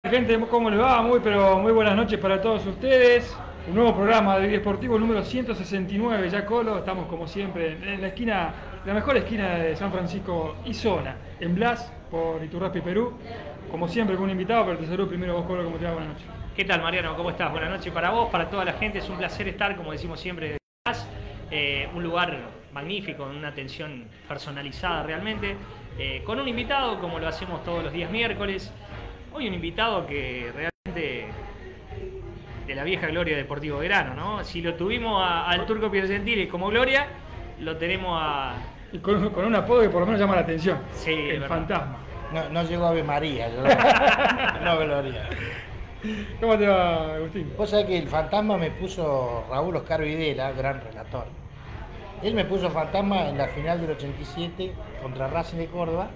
Gente, ¿cómo les va? Muy buenas noches para todos ustedes. Un nuevo programa de Vida Esportivo número 169, ya Colo. Estamos como siempre en la esquina, la mejor esquina de San Francisco y zona, en Blas, por Iturraspe, Perú. Como siempre con un invitado, pero te saludo primero vos, Colo, ¿cómo te va? Buenas noches. ¿Qué tal, Mariano? ¿Cómo estás? Buenas noches para vos, para toda la gente. Es un placer estar, como decimos siempre, en Blas. Un lugar magnífico, con una atención personalizada realmente, con un invitado, como lo hacemos todos los días miércoles. Hoy un invitado que realmente de la vieja gloria de Deportivo Belgrano, ¿no? Si lo tuvimos al Turco Piergentili como gloria, lo tenemos a... Y con un apodo que por lo menos llama la atención. Sí, el fantasma. No llegó a Ave María, yo no gloria. ¿Cómo te va, Agustín? Vos sabés que el fantasma me puso Raúl Oscar Videla, gran relator. Él me puso fantasma en la final del 87 contra Racing de Córdoba.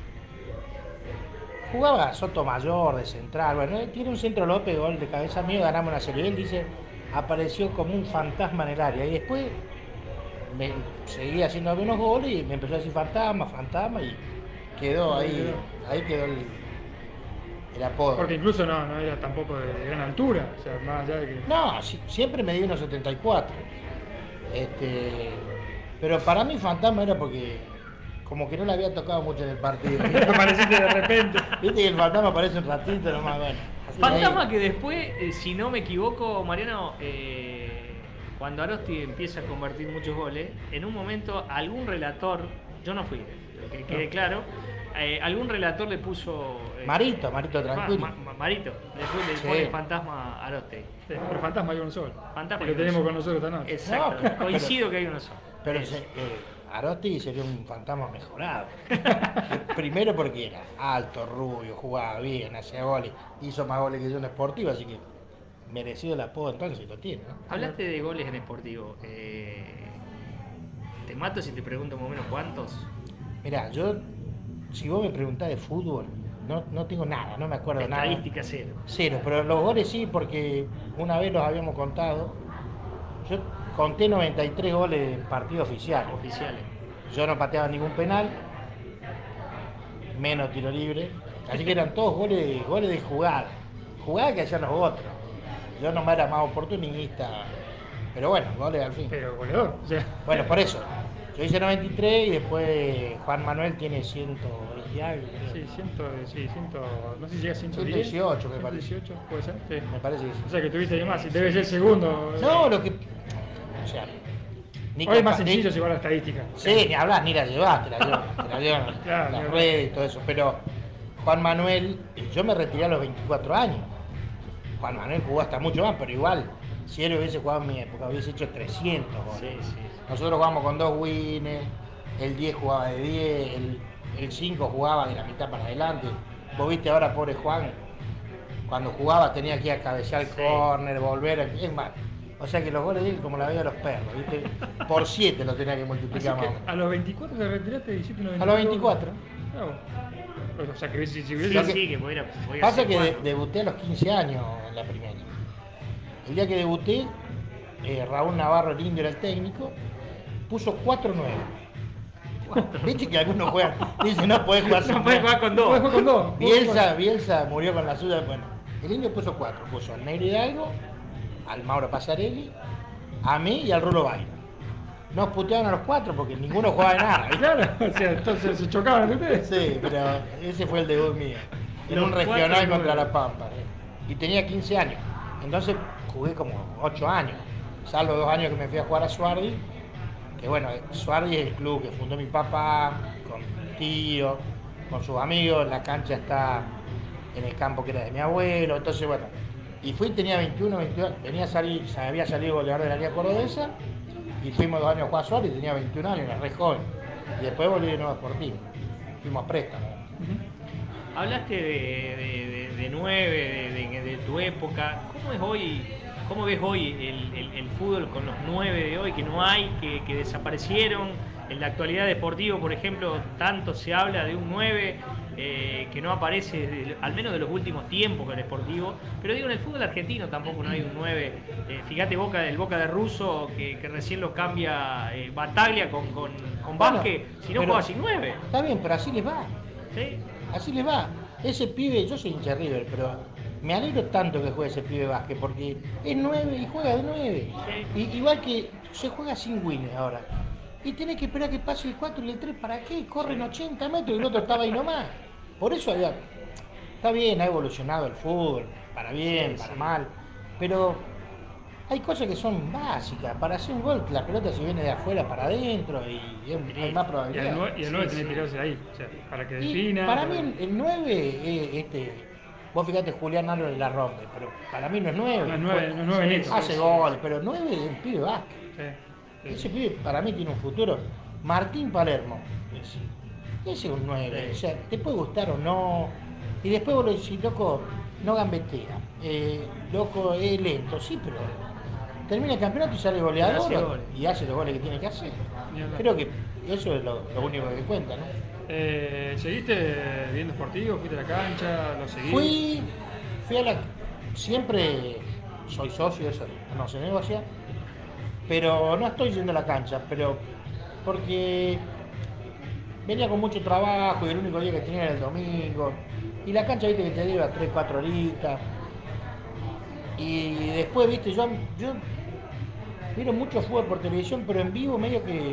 Jugaba Sotomayor de central, bueno, tiene un centro López, gol de cabeza mío, ganamos una serie. Él dice, apareció como un fantasma en el área. Y después me seguía haciendo algunos goles y me empezó a decir fantasma y quedó ahí quedó el apodo. Porque incluso no era tampoco de gran altura, o sea, más allá de que... No, siempre me di unos 74. Pero para mí fantasma era porque como que no le había tocado mucho en el partido. Me pareciste de repente. Viste que el fantasma aparece un ratito nomás, bueno. Fantasma que después, si no me equivoco, Mariano, cuando Arosti empieza a convertir muchos goles, en un momento algún relator, yo no fui, que quede claro, algún relator le puso... Marito, tranquilo. Marito, le pone fantasma a Arosti. Sí, pero fantasma hay uno solo. Fantasma que lo tenemos con nosotros esta noche. Exacto, No, coincido que hay uno solo. Pero Arosti sería un fantasma mejorado. Primero porque era alto, rubio, jugaba bien, hacía goles, hizo más goles que yo en Sportivo, así que merecido el apodo entonces lo tiene, ¿no? Hablaste de goles en Sportivo. Te mato si te pregunto más o menos cuántos. Mirá, si vos me preguntás de fútbol, no tengo nada, no me acuerdo nada. Estadística cero. Cero, pero los goles sí, porque una vez los habíamos contado. Yo conté 93 goles en partidos oficiales. Yo no pateaba ningún penal, menos tiro libre. Así que eran todos goles de jugada. Jugada que hacían los otros. Yo nomás era más oportunista. Pero bueno, goles al fin. Pero goleador, o sea. Bueno, por eso. Yo hice 93 y después Juan Manuel tiene 120 algo. Sí, 100, no sé si llega a 110. 118 me parece. 118, puede ser, sí. Me parece que sí. O sea que tuviste más, y debe ser segundo. No, lo que... O sea... Hoy es más sencillo llevar la estadística. Sí, ni hablas, ni la llevaste, te la llevan claro, las redes y todo eso. Pero Juan Manuel, yo me retiré a los 24 años. Juan Manuel jugó hasta mucho más, pero igual, si él hubiese jugado en mi época, hubiese hecho 300 goles. Sí. Nosotros jugamos con 2 winners, el 10 jugaba de 10, el 5 jugaba de la mitad para adelante. Vos viste ahora, pobre Juan, cuando jugaba tenía que ir a cabecear el córner, volver, es más. O sea que los goles de él como la vida de los perros, ¿viste? Por 7 los tenía que multiplicar más. ¿A los 24 te retiraste de 17 A los 24. O sea que si que pasa que debuté a los 15 años en la primera. El día que debuté, Raúl Navarro, el indio, era el técnico, puso 4-9. Viste que algunos juegan, dicen no podés jugar no podés jugar con dos. Bielsa murió con la suya. Bueno, el indio puso 4, puso al Negro Hidalgo, al Mauro Pasarelli, a mí y al Rulo Baira. Nos puteaban a los 4 porque ninguno jugaba de nada. Claro, o sea, entonces se chocaban entre ustedes. Sí, pero ese fue el debut mío. En un regional contra La Pampa. Y tenía 15 años. Entonces jugué como 8 años. Salvo 2 años que me fui a jugar a Suardi. Que bueno, Suardi es el club que fundó mi papá, con mi tío, con sus amigos. La cancha está en el campo que era de mi abuelo. Entonces bueno, y fui, tenía 21, 22, había salido goleador de la Liga Cordobesa y fuimos 2 años a jugar a Suárez y tenía 21 años, era re joven. Y después volví de nuevo a Sportivo, fuimos a préstamo. Hablaste de 9, de tu época. ¿Cómo ves hoy el fútbol con los 9 de hoy que no hay, que desaparecieron? En la actualidad deportiva, por ejemplo, tanto se habla de un 9 que no aparece, al menos de los últimos tiempos con el Sportivo, pero digo, en el fútbol argentino tampoco no hay un 9. Fíjate el Boca de Russo, que recién lo cambia Bataglia con Vázquez, si no juega sin 9. Está bien, pero así les va. ¿Sí? Así les va. Ese pibe, yo soy hincha de River, pero me alegro tanto que juegue ese pibe de básquet, porque es 9 y juega de 9. Igual que se juega sin Winnie ahora. Y tenés que esperar que pase el 4 y el 3, ¿para qué? Corren 80 metros y el otro estaba ahí nomás. Por eso está bien, ha evolucionado el fútbol, para bien, para mal, pero hay cosas que son básicas. Para hacer un gol, la pelota se viene de afuera para adentro y hay más probabilidad. Y el 9 tiene que tirarse ahí, o sea, para que defina. Para mí el 9 vos fíjate, Julián Álvarez la rompe, pero para mí no es 9. No es 9 neto. Hace gol, pero 9 es el pibe básquet. Sí. Ese pibe para mí tiene un futuro. Martín Palermo, ese es un 9, o sea, te puede gustar o no. Y después vos lo decís, loco, no gambetea, loco, es lento, sí, pero termina el campeonato y sale goleador y hace los goles que tiene que hacer. Creo que eso es lo único que cuenta, ¿no? ¿Seguiste viendo Sportivo? ¿Fuiste a la cancha? ¿Lo seguiste? Fui a la... Siempre soy socio, eso no se negocia, pero no estoy yendo a la cancha, pero porque venía con mucho trabajo y el único día que tenía era el domingo, y la cancha, viste, que te lleva 3-4 horitas, y después, viste, yo miro mucho fútbol por televisión, pero en vivo medio que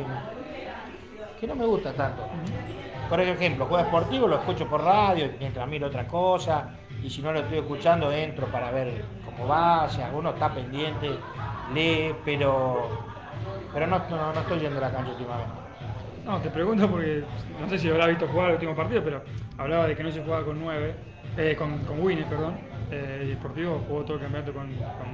no me gusta tanto. Por ejemplo, juego Sportivo lo escucho por radio mientras miro otra cosa, y si no lo estoy escuchando entro para ver cómo va, si alguno está pendiente, lee, pero no estoy yendo a la cancha últimamente. No, te pregunto porque no sé si habrás visto jugar el último partido, pero hablaba de que no se jugaba con 9, con Winnie, perdón. El Sportivo jugó todo el campeonato con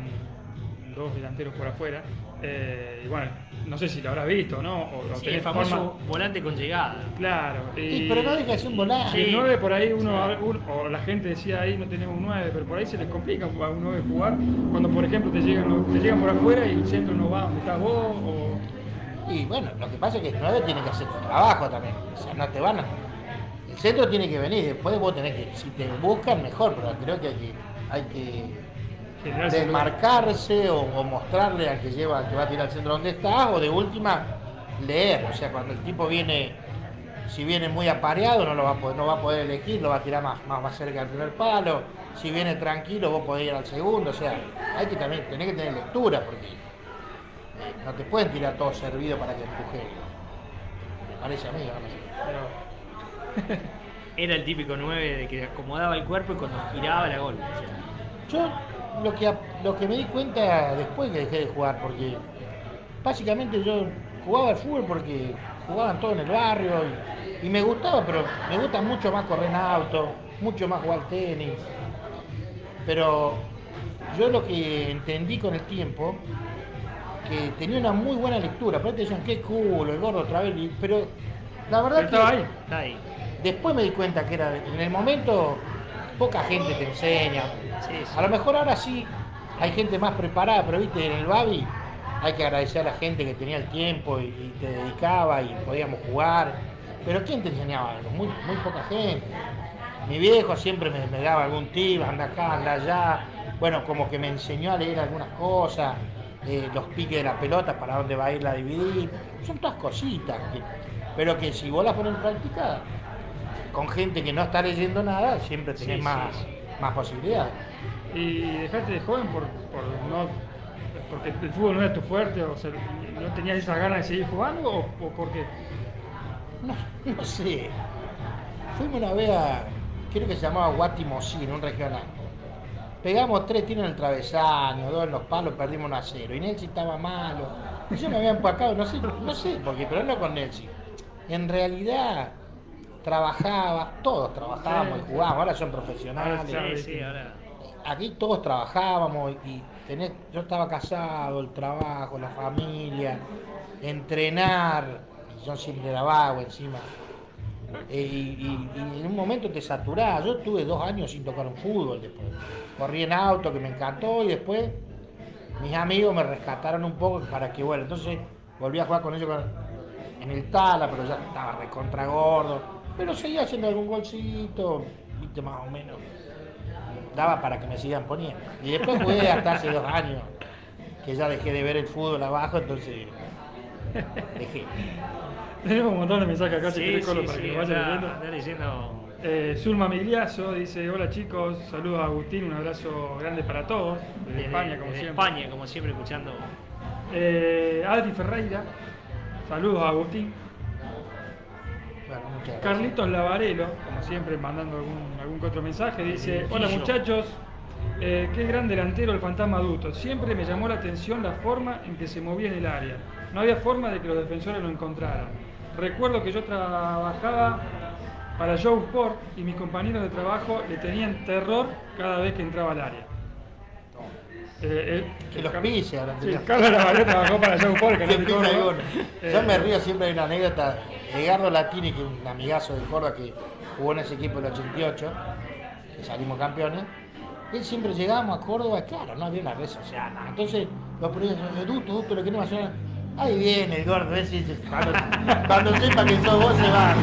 2 delanteros por afuera. Y bueno, no sé si lo habrás visto, ¿no? Sí, el famoso volante con llegada. Claro. Pero no deja de ser un volante. Sí. El 9 por ahí o la gente decía ahí no tenemos un 9, pero por ahí se les complica a un 9 jugar cuando por ejemplo te llegan por afuera y el centro no va donde estás vos Y bueno, lo que pasa es que el 9 tiene que hacer tu trabajo también, o sea, no te van a... El centro tiene que venir, después vos tenés que, si te buscan mejor, pero creo que hay que desmarcarse o mostrarle al que va a tirar al centro donde está, o de última leer, o sea, cuando el tipo viene, si viene muy apareado no va a poder elegir, lo va a tirar más cerca del primer palo, si viene tranquilo vos podés ir al segundo, o sea, hay que también, tenés que tener lectura, porque no te pueden tirar todo servido para que empuje, me parece a mí, pero... Era el típico 9 de que acomodaba el cuerpo y cuando giraba la gol. Yo lo que me di cuenta después que dejé de jugar, porque básicamente yo jugaba al fútbol porque jugaban todos en el barrio y me gustaba, pero me gusta mucho más correr en auto, mucho más jugar tenis. Pero yo lo que entendí con el tiempo, que tenía una muy buena lectura, pero te decían, qué culo, el gordo otra vez, pero la verdad estaba que ahí. Después me di cuenta que era, en el momento poca gente te enseña. Sí. A lo mejor ahora sí hay gente más preparada, pero viste, en el Babi hay que agradecer a la gente que tenía el tiempo y te dedicaba y podíamos jugar. Pero ¿quién te enseñaba algo? Muy poca gente. Mi viejo siempre me daba algún tip, anda acá, anda allá. Bueno, como que me enseñó a leer algunas cosas, los piques de la pelota, para dónde va a ir la dividir. Son todas cositas, pero que si vos las pones en práctica, con gente que no está leyendo nada, siempre tenés más posibilidades. ¿Y dejaste de joven porque el fútbol no era tu fuerte, o sea, no tenías esas ganas de seguir jugando o por qué? No sé. Fuimos una vez creo que se llamaba Guatimosí, en un regional. Pegamos 3 tiros en el travesaño, 2 en los palos, perdimos 1-0. Y Nelsi estaba malo. Yo me había empacado, no sé por qué, pero no con Nelsi. En realidad todos trabajábamos y jugábamos, ahora son profesionales. Sí, ahora. Aquí todos trabajábamos y yo estaba casado, el trabajo, la familia, entrenar, yo siempre era vago encima. Y en un momento te saturás. Yo tuve 2 años sin tocar un fútbol después. Corrí en auto, que me encantó, y después mis amigos me rescataron un poco para que, bueno, entonces volví a jugar con ellos en el Tala, pero ya estaba recontra gordo. Pero seguía haciendo algún golcito, viste, más o menos. Daba para que me sigan poniendo. Y después jugué hasta hace 2 años, que ya dejé de ver el fútbol abajo, entonces dejé. Tenemos un montón de mensajes acá, si querés, Colo, para que lo vayas leyendo. Está leyendo Zulma Migliazo dice: hola chicos, saludos a Agustín, un abrazo grande para todos. Desde España, como desde siempre. España, como siempre, escuchando. Adri Ferreira, saludos a Agustín. Bueno, muchas gracias. Carlitos Lavarelo, como siempre, mandando algún que otro mensaje, dice: hola muchachos, qué gran delantero el fantasma Duto. Siempre me llamó la atención la forma en que se movía en el área. No había forma de que los defensores lo encontraran. Recuerdo que yo trabajaba para Joe Sport y mis compañeros de trabajo le tenían terror cada vez que entraba al área. Que los pise ahora. Sí, Carlos Lavarelo trabajó para Joe Sport, que no Que te pise cobro. alguno. Yo me río siempre de una anécdota. Edgardo Latini, que es un amigazo de Córdoba que jugó en ese equipo del 88, que salimos campeones. Él siempre llegábamos a Córdoba, claro, no había una red social, nada. Entonces los periodistas, Duto, lo queremos hacer. Ahí viene el gordo, ese, cuando sepa que sos vos se va.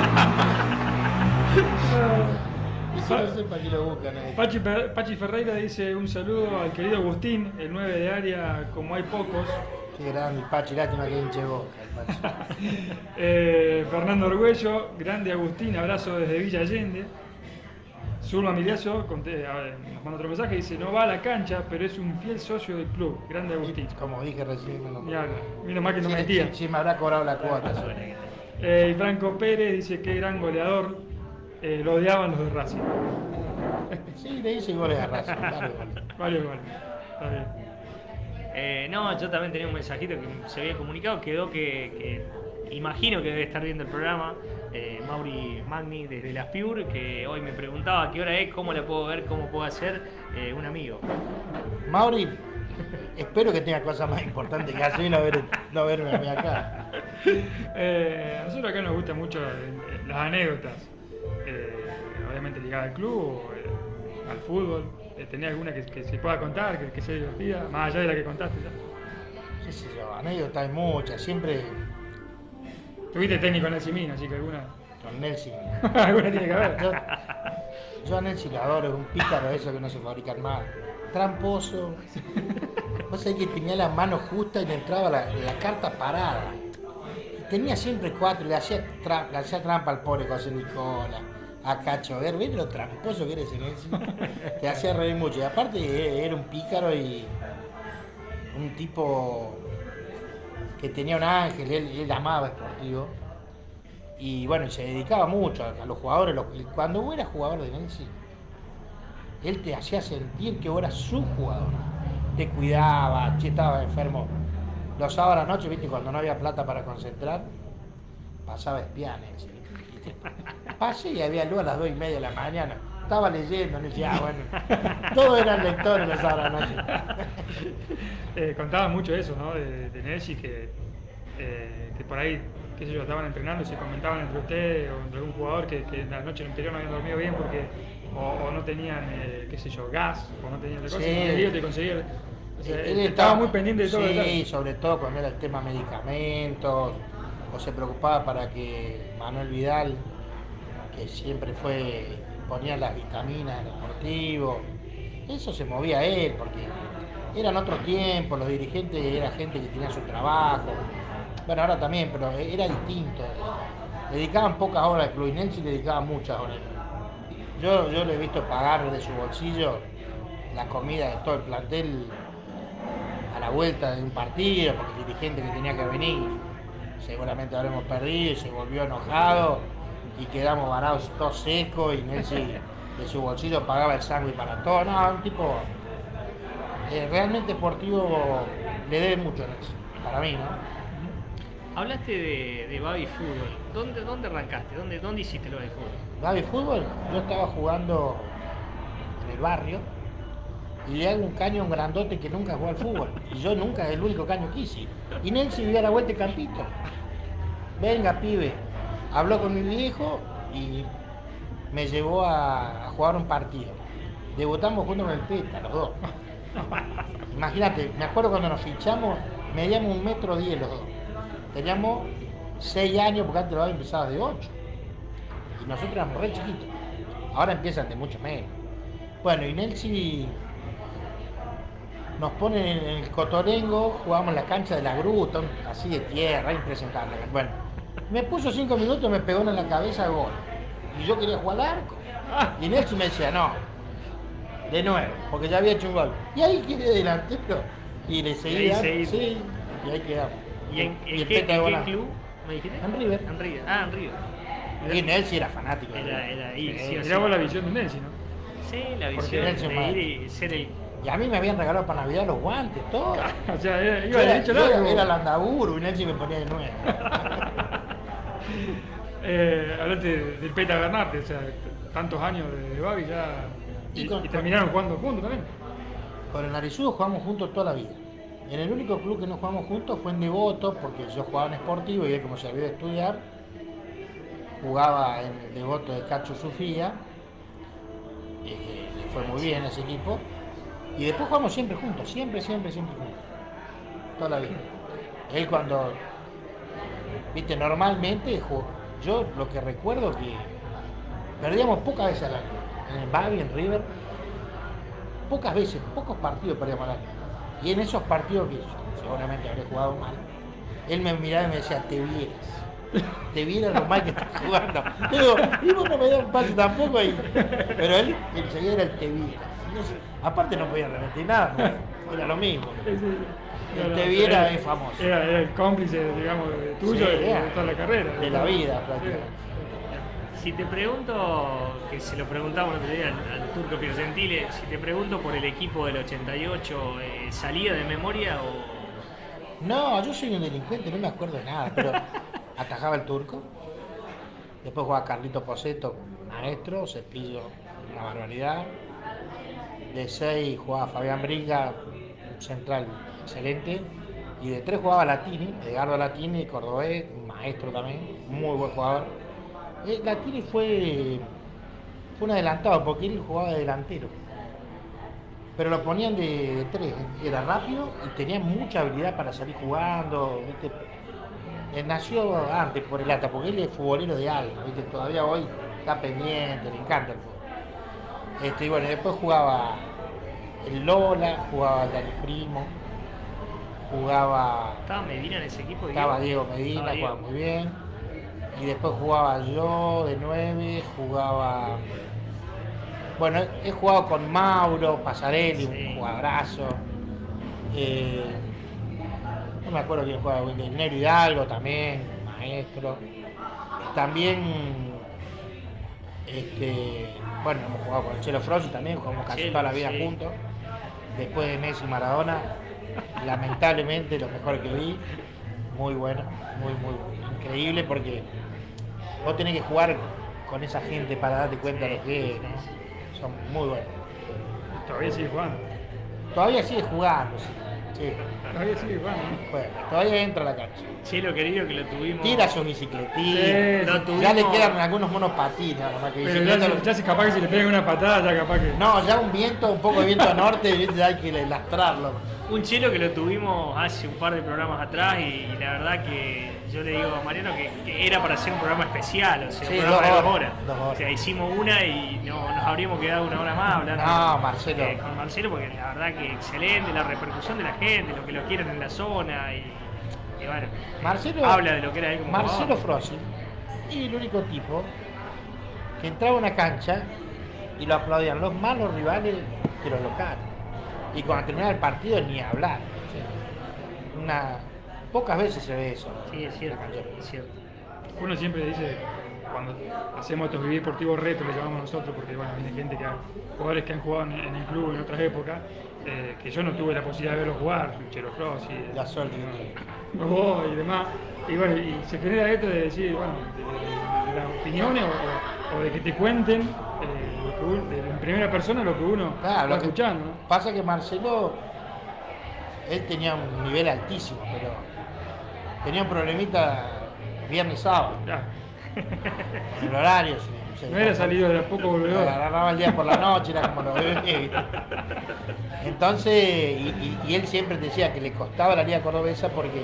Y si no sepa que lo buscan ahí. Pachi Ferreira dice: un saludo al querido Agustín, el 9 de área, como hay pocos. Qué grande, Pachi, lástima que hinche boca el Pachi. Fernando Orgüello, grande Agustín, abrazo desde Villa Allende. Zulma Miliazo nos manda otro mensaje, dice: no va a la cancha, pero es un fiel socio del club. Grande Agustín. Como dije recién, no. Mira más que no mentía. Sí, me habrá cobrado la cuota. Y Franco Pérez dice: qué gran goleador, lo odiaban los de Racing. Sí, le hice goles a Racing, Varios goles. Está bien. No, yo también tenía un mensajito que se había comunicado, quedó que imagino que debe estar viendo el programa, Mauri Magni desde Las Piur, que hoy me preguntaba a qué hora es, cómo la puedo ver, cómo puedo hacer, un amigo. Mauri, espero que tenga cosas más importantes que hacer y no verme a mí acá. A nosotros acá nos gustan mucho las anécdotas, obviamente ligadas al club, al fútbol. ¿Tenés alguna que se pueda contar, que sea divertida, más allá de la que contaste ya? Qué sé yo, anécdotas hay muchas, siempre Tuviste técnico en el Simín, así que alguna con Nelson. alguna tiene que haber. Yo a Nelson lo adoro, es un pícaro eso que no se fabrican más. Tramposo. Vos sabés que tenía las manos justas y le entraba la carta parada. Tenía siempre 4, le hacía trampa al pobre José Nicola, a Cacho Ver, ¿ves lo tramposo que era ese Nelson? Te hacía reír mucho. Y aparte era un pícaro y un tipo que tenía un ángel, él amaba Sportivo. Y bueno, se dedicaba mucho a los jugadores. Cuando vos eras jugador de Nelson, él te hacía sentir que vos eras su jugador. Te cuidaba, si estabas enfermo. Los sábados a la noche, viste, cuando no había plata para concentrar, pasaba a espiar Nelson. Pasé y había luz a las 2:30 de la mañana. Estaba leyendo, me decía, bueno, todos eran lectores los sábados a la noche. Contaban mucho eso, ¿no? De Nelson, que por ahí, qué sé yo, estaban entrenando y se comentaban entre ustedes o entre algún jugador que la noche anterior no habían dormido bien porque o no tenían, qué sé yo, gas, o no tenían la cosa, Sí. y te conseguían. O sea, Él estaba muy pendiente de todo. Sí, sobre todo cuando era el tema medicamentos, o se preocupaba para que Manuel Vidal, que siempre ponía las vitaminas en el deportivo, eso se movía a él, porque eran otros tiempos, los dirigentes era gente que tenía su trabajo, bueno, ahora también, pero era distinto. Dedicaban pocas horas al club y Nelson le dedicaba muchas horas. Yo le he visto pagar de su bolsillo la comida de todo el plantel a la vuelta de un partido, porque el dirigente que tenía que venir seguramente habremos perdido y se volvió enojado y quedamos varados todos secos y Nelson de su bolsillo pagaba el sándwich para todos. No, un tipo realmente Sportivo le debe mucho a Nelson, para mí, ¿no? Hablaste de Baby Fútbol. ¿Dónde arrancaste? ¿Dónde hiciste lo de fútbol? Baby Fútbol, yo estaba jugando en el barrio y le hago un caño a un grandote que nunca jugó al fútbol. Y yo nunca, el único caño que hice. Y Nelson vivía a la vuelta de campito. Venga, pibe. Habló con mi viejo y me llevó a jugar un partido. Debutamos juntos con el Peta, los dos. Imagínate, me acuerdo cuando nos fichamos, medíamos 1,10 m los dos. Teníamos 6 años, porque antes lo había empezado de 8. Y nosotros éramos re chiquitos. Ahora empiezan de mucho menos. Bueno, y Nelson nos pone en el Cotorengo, jugamos en la cancha de la Gruta, así de tierra, impresentable. Bueno, me puso 5 minutos, me pegó en la cabeza, gol. y yo quería jugar al arco. Ah. Y Nelson me decía, no, de 9, porque ya había hecho un gol. Y ahí quedé delantero y le seguía, sí, y ahí quedamos. ¿Y en el qué Peta Volante. club me dijiste? En River. En River. Ah, en River. Y Nelson era fanático. Era ahí, sí o sí. Mirá vos la visión de Nelson, ¿no? Sí, la Porque visión Nelson de Mandela. ir y ser el... Y a mí me habían regalado para Navidad los guantes, todo. O sea, iba Yo de era, derecho yo largo. era Landaburu y Nelson me ponía de 9. Hablaste del Peta Bernarte, o sea, tantos años de Babi ya. Y terminaron jugando juntos también. Con el Arizudo jugamos juntos toda la vida. En el único club que no jugamos juntos fue en Devoto, porque yo jugaba en Sportivo y él, como se había de estudiar, jugaba en el Devoto de Cacho Sofía, y le fue muy bien ese equipo. Y después jugamos siempre juntos, siempre juntos. Toda la vida. Él cuando, viste, normalmente yo lo que recuerdo que perdíamos pocas veces al año. En el Babi, en River, pocas veces, pocos partidos perdíamos al año. Y en esos partidos que seguramente habré jugado mal, él me miraba y me decía, te vieras lo mal que estás jugando. Digo, y vos no me das un pase tampoco ahí. Pero él enseguida era el te vieras. Aparte no podía revertir nada, ¿no? Era lo mismo. El te viera es famoso. Era el cómplice, digamos, tuyo Sí, de toda la carrera. de la vida, prácticamente. Si te pregunto, que se lo preguntamos el otro día al Turco Piergentile, si te pregunto por el equipo del 88, ¿salía de memoria o...? No, yo soy un delincuente, no me acuerdo de nada, pero atajaba el Turco. Después jugaba Carlito Poseto, maestro, Cepillo, una barbaridad. De 6 jugaba Fabián Bringa, un central excelente. Y de 3 jugaba Latini, Edgardo Latini, cordobés, maestro también, muy buen jugador. Latini fue un adelantado porque él jugaba de delantero. Pero lo ponían de 3, era rápido y tenía mucha habilidad para salir jugando. ¿Viste? Nació antes por el ATA, porque él es futbolero de alma, ¿viste? Todavía hoy está pendiente, le encanta el fútbol. Y bueno, después jugaba el Lola, jugaba Dani Primo, jugaba. ¿Estaba Medina en ese equipo? Estaba Diego Medina, jugaba muy bien. Y después jugaba yo de 9, jugaba. Bueno, he jugado con Mauro Pasarelli, Sí. un jugadorazo. No me acuerdo quién jugaba, el Nero Hidalgo también, maestro. También, bueno, hemos jugado con el Chelo Frossi también, jugamos casi Chelo, toda la vida sí. juntos. Después de Messi y Maradona, lamentablemente lo mejor que vi, muy bueno, muy increíble, porque vos tenés que jugar con esa gente para darte cuenta de lo que es, ¿no? Son muy buenos. Todavía sigue jugando. Todavía sigue jugando, sí. Todavía sigue jugando, ¿no? Juega, todavía entra a la cancha. Chelo querido, que lo tuvimos... Tira su bicicletita. Sí, lo tuvimos... Ya le quedan algunos monopatines, nomás que Pero bicicleta ya si capaz que si le pegan una patada, ya capaz que. No, ya un poco de viento norte, ¿viste? Ya hay que lastrarlo. Un Chelo que lo tuvimos hace un par de programas atrás y la verdad que yo le digo a Mariano que era para hacer un programa especial, o sea, Sí, un programa de 2 2 horas. 2 horas. O sea, hicimos una y nos habríamos quedado una hora más hablando No, Marcelo. con Marcelo, porque la verdad que excelente, la repercusión de la gente, lo que lo quieren en la zona y bueno, Marcelo, habla de lo que era él como Marcelo jugador. Frossi y el único tipo que entraba a una cancha y lo aplaudían los malos rivales que los locales. Y cuando terminaba el partido ni hablar. Pocas veces se ve eso. Sí, es cierto, es cierto. Uno siempre dice, cuando hacemos estos vivir deportivos retro, le llamamos nosotros, porque bueno, viene gente jugadores que han jugado en el club en otras épocas, que yo no tuve la posibilidad de verlos jugar, Chelo Frossi, La suerte que tuve. vos y demás. Y bueno, y se genera esto de decir, bueno, de las opiniones o de que te cuenten en primera persona lo que uno Claro, está lo que escuchando, ¿no? pasa que Marcelo, él tenía un nivel altísimo, pero tenía un problemita viernes y sábado, Ya, con el horario. no era salido de a poco Lo volvedor. agarraba el día por la noche, era como los bebés, ¿viste? Entonces, y él siempre decía que le costaba la liga cordobesa porque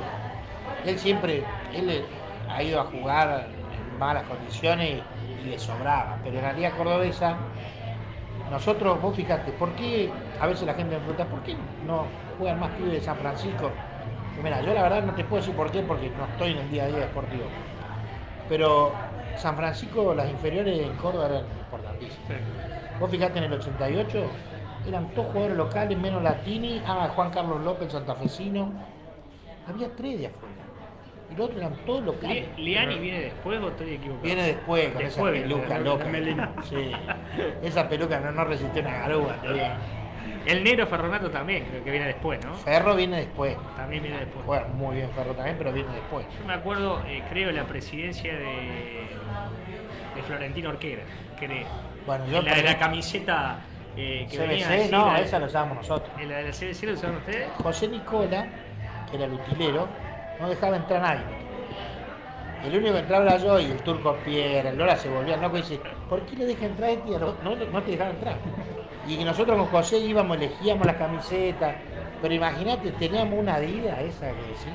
él ha ido a jugar en malas condiciones y le sobraba, pero en la liga cordobesa, nosotros, vos fijate, ¿por qué a veces la gente me pregunta, ¿por qué no juegan más pibes de San Francisco? Y mira, yo la verdad no te puedo decir por qué, porque no estoy en el día a día deportivo. Pero San Francisco, las inferiores en Córdoba eran importantísimas. Sí. Vos fijate en el 88, eran todos jugadores locales, menos Latini, Juan Carlos López, santafesino. Había 3 de afuera. Y los otros eran todos locales. ¿Liani viene después o estoy equivocado? Viene después con Después esa viene, peluca la loca. melena. Sí. Esa peluca no resistió una garúa. te digo. El negro Ferronato también, creo que viene después, ¿no? Ferro viene después. También viene después. Juega muy bien Ferro también, pero viene después. Yo me acuerdo, creo, la presidencia de Florentino Orquera, creo. Bueno, yo La de la camiseta que venía CBC, así, no, la- esa la usábamos nosotros. ¿La de la CBC la usaron ustedes? José Nicola, que era el utilero, no dejaba entrar a nadie. El único que entraba era yo y el turco Pierre, el Lola se volvía loco y dice, ¿por qué le deja entrar a este? No te dejaba entrar. Y nosotros con José íbamos, elegíamos las camisetas, pero imagínate, teníamos una Adidas, esa que decís.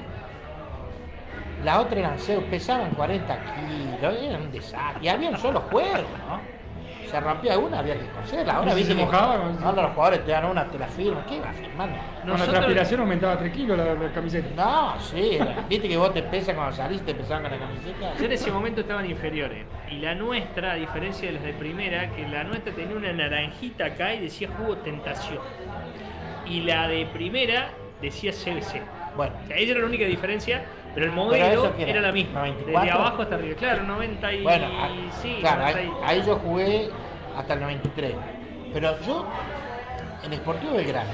La otra eran pesaban 40 kilos, eran un desastre. Y había un solo juego, ¿no? Se rompía una, había que coserla. Ahora ¿Y si viste se que mojaba? ahora los jugadores te dan una, te la firman. ¿Qué va firmando? Con la Nosotros- transpiración aumentaba 3 kilos la camiseta. No, sí, viste que vos te pesas cuando salís, te pesaban con la camiseta. Yo en ese momento estaban inferiores. Y la nuestra, a diferencia de las de primera, que la nuestra tenía una naranjita acá y decía Jugo Tentación. Y la de primera decía CBC. Bueno, O sea, ella era la única diferencia, pero el Pero modelo eso que era la misma. 94. Desde abajo hasta arriba. Claro, 90 y... bueno, sí, claro, 90 ahí, y- ahí yo jugué hasta el 93. Pero yo, en Sportivo Belgrano,